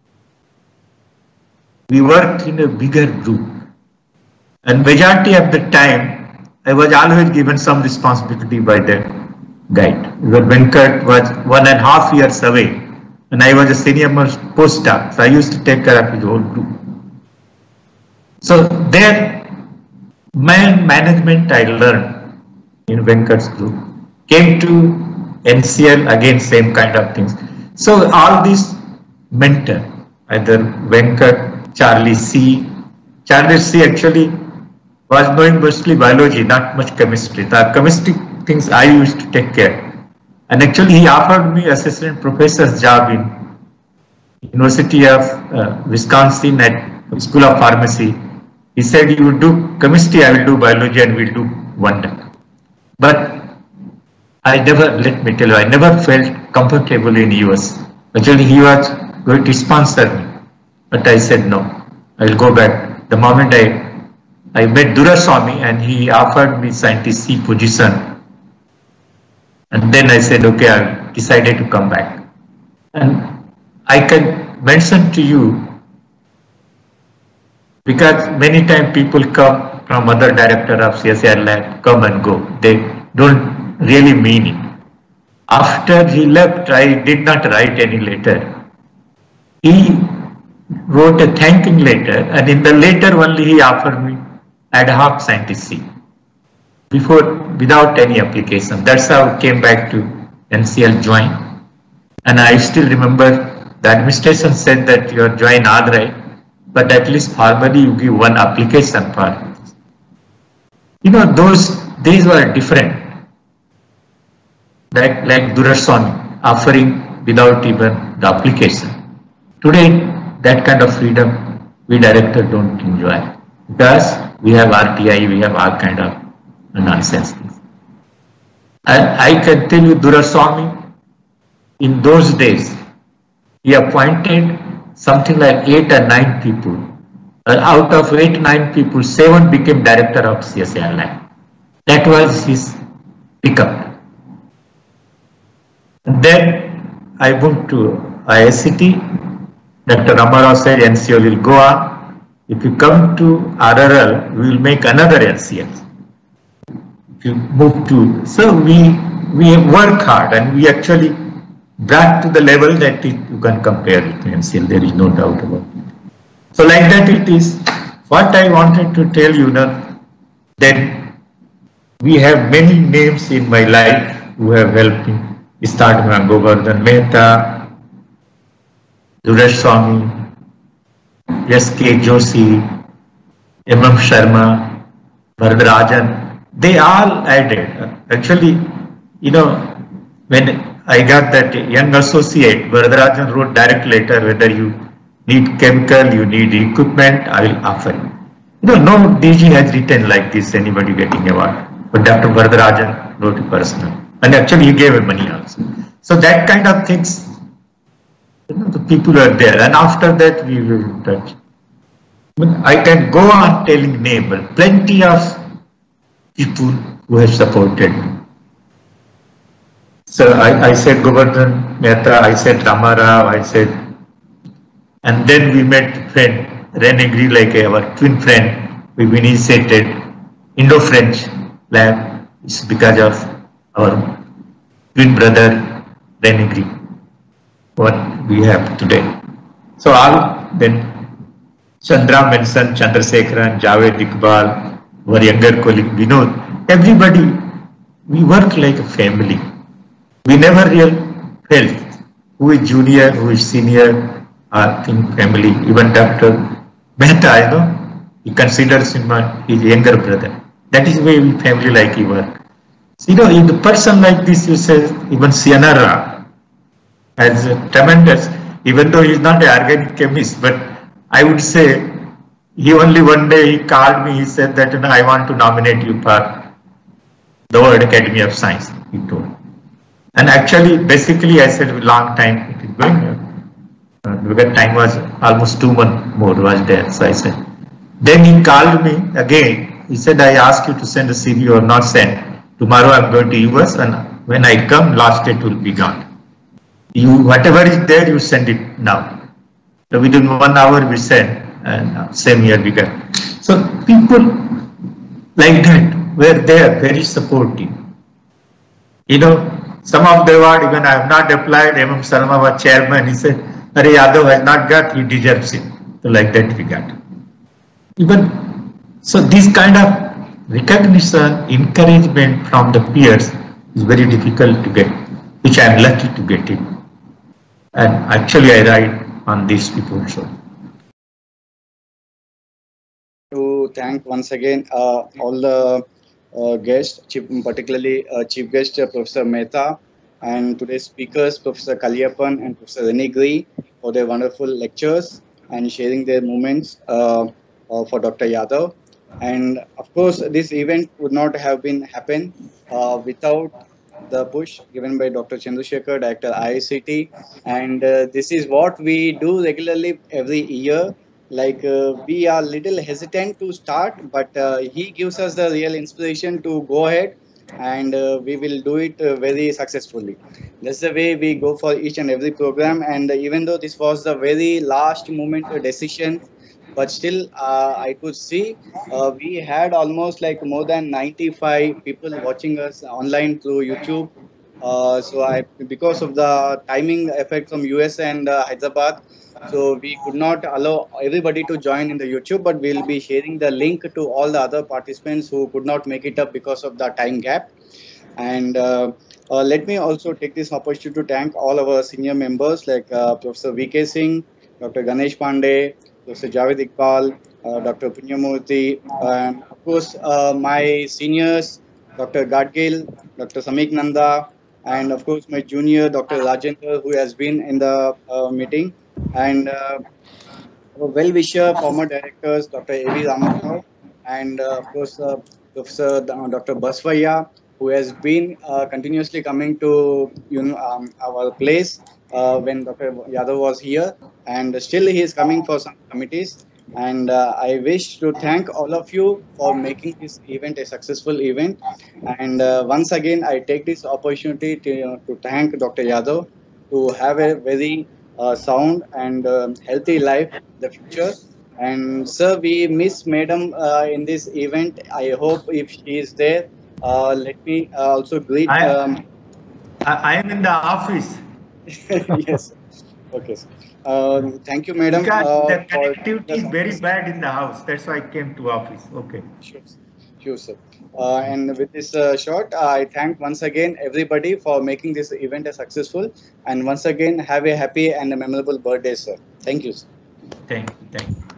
we worked in a bigger group. And majority of the time, I was always given some responsibility by the guide. Because Venkat was one and a half years away, and I was a senior most postdoc, so I used to take care of his whole group. So there, man management I learned in Venkat's group. Came to N C L, again same kind of things. So all these mentor, either Venkat, Charlie C. Charlie C actually was knowing mostly biology, not much chemistry. The chemistry things I used to take care. And actually he offered me assistant professor's job in University of uh, Wisconsin at School of Pharmacy. He said, you will do chemistry, I will do biology, and we'll do wonder. But I never, let me tell you, I never felt comfortable in U S. Actually he was going to sponsor me. But I said no, I will go back. The moment I I met Duraswamy and he offered me scientist C position. And then I said, okay, I decided to come back. And I can mention to you, because many times people come from other director of C S I R lab, come and go. They don't really mean it. After he left, I did not write any letter. He wrote a thanking letter, and in the letter only he offered me ad hoc scientist seat before, without any application. That's how I came back to N C L join. And I still remember the administration said that you are join all right, but at least formally you give one application for it. You know, those days were different. Like, like Duraswamy offering without even the application. Today, that kind of freedom we director don't enjoy because we have R T I, we have all kind of nonsense things. And I can tell you, Duraswamy, in those days, he appointed something like eight or nine people. Uh, out of eight, nine people, seven became director of C S I R lab. That was his pickup. And then I moved to I I C T. Doctor Ramarao said N C L will go on. If you come to R R L, we will make another N C L. If you move to, so we we work hard and we actually brought to the level that it, you can compare it to N C L. There is no doubt about it. So like that it is. What I wanted to tell you now, that we have many names in my life who have helped me. Start with Govardhan Mehta, Duraswamy, S K Joshi, M M Sharma, Varadarajan, they all added. Actually, you know, when I got that young associate, Varadarajan wrote direct letter, whether you need chemical, you need equipment, I will offer you. You know, no D G has written like this, anybody getting award. But Doctor Varadarajan wrote it personally. And actually he gave him money also. So that kind of things, you know, the people are there. And after that we will in touch. I can go on telling name, but plenty of people who have supported me. So I, I said Govardhan Mehta, I said Ramarao, I said, and then we met friend Rene Gris, like our twin friend. We initiated Indo-French lab. It's because of our twin brother Rene Gris, what we have today. So all then Chandra mentioned Chandrasekharan, Javed Iqbal, our younger colleague Vinod, everybody, we work like a family. We never really felt who is junior, who is senior, I think family. Even Doctor Mehta, you know, he considers him his younger brother. That is why we family like he work. So, you know, in the person like this, you say, even Sianara has a tremendous, even though he is not an organic chemist, but I would say, he only one day he called me, he said that, you know, I want to nominate you for the World Academy of Science, he told. And actually, basically, I said, long time it is going on. Uh, because time was almost two months more was there. So I said, then he called me again. He said, I asked you to send a C V or not send. Tomorrow I'm going to U S and when I come, last date will be gone. You, whatever is there, you send it now. So within one hour we send and same year we get. So people like that were there, very supportive. You know, some of the award even I have not applied. M M Sharma was chairman. He said, Are Yadav has not got, he deserves it. So like that we got. Even so, this kind of recognition, encouragement from the peers is very difficult to get, which I am lucky to get it. And actually, I ride on these people. So. To thank once again uh, all the uh, guests, chief, particularly uh, Chief Guest uh, Professor Mehta, and today's speakers, Professor Kaliappan and Professor Rene Gris, for their wonderful lectures and sharing their moments uh, uh, for Doctor Yadav. And of course, this event would not have been happen uh, without the push given by Doctor Chandrasekhar, Director I I C T. And uh, this is what we do regularly every year. Like uh, we are little hesitant to start, but uh, he gives us the real inspiration to go ahead, and uh, we will do it uh, very successfully. That's the way we go for each and every program. And even though this was the very last moment uh, decision, but still uh, I could see uh, we had almost like more than ninety-five people watching us online through YouTube. Uh, so I, because of the timing effect from U S and uh, Hyderabad, so we could not allow everybody to join in the YouTube, but we'll be sharing the link to all the other participants who could not make it up because of the time gap. And uh, uh, let me also take this opportunity to thank all our senior members like uh, Professor V K Singh, Doctor Ganesh Pandey, Professor Javed Iqbal, uh, Doctor Punyamurthy, and of course uh, my seniors, Doctor Gadgil, Doctor Samik Nanda, and of course my junior, Doctor Rajendra, who has been in the uh, meeting, and uh, our well-wisher, former directors, Doctor A V Ramarao, and uh, of course uh, Professor Doctor Basvaya, who has been uh, continuously coming to you know um, our place uh, when Doctor Yadav was here, and still he is coming for some committees. And uh, I wish to thank all of you for making this event a successful event. And uh, once again, I take this opportunity to, uh, to thank Doctor Yadav to have a very uh, sound and uh, healthy life in the future. And sir, we miss Madam uh, in this event. I hope if she is there, uh, let me uh, also greet. I, Um, I, I am in the office. Yes. Okay. Sir. Um, thank you, Madam. Because uh, the for- connectivity is very bad in the house. That's why I came to office. Okay. Sure, sir. Sure, sir. Uh, and with this uh, short, I thank once again everybody for making this event a successful. And once again, have a happy and a memorable birthday, sir. Thank you, sir. Thank you. Thank you.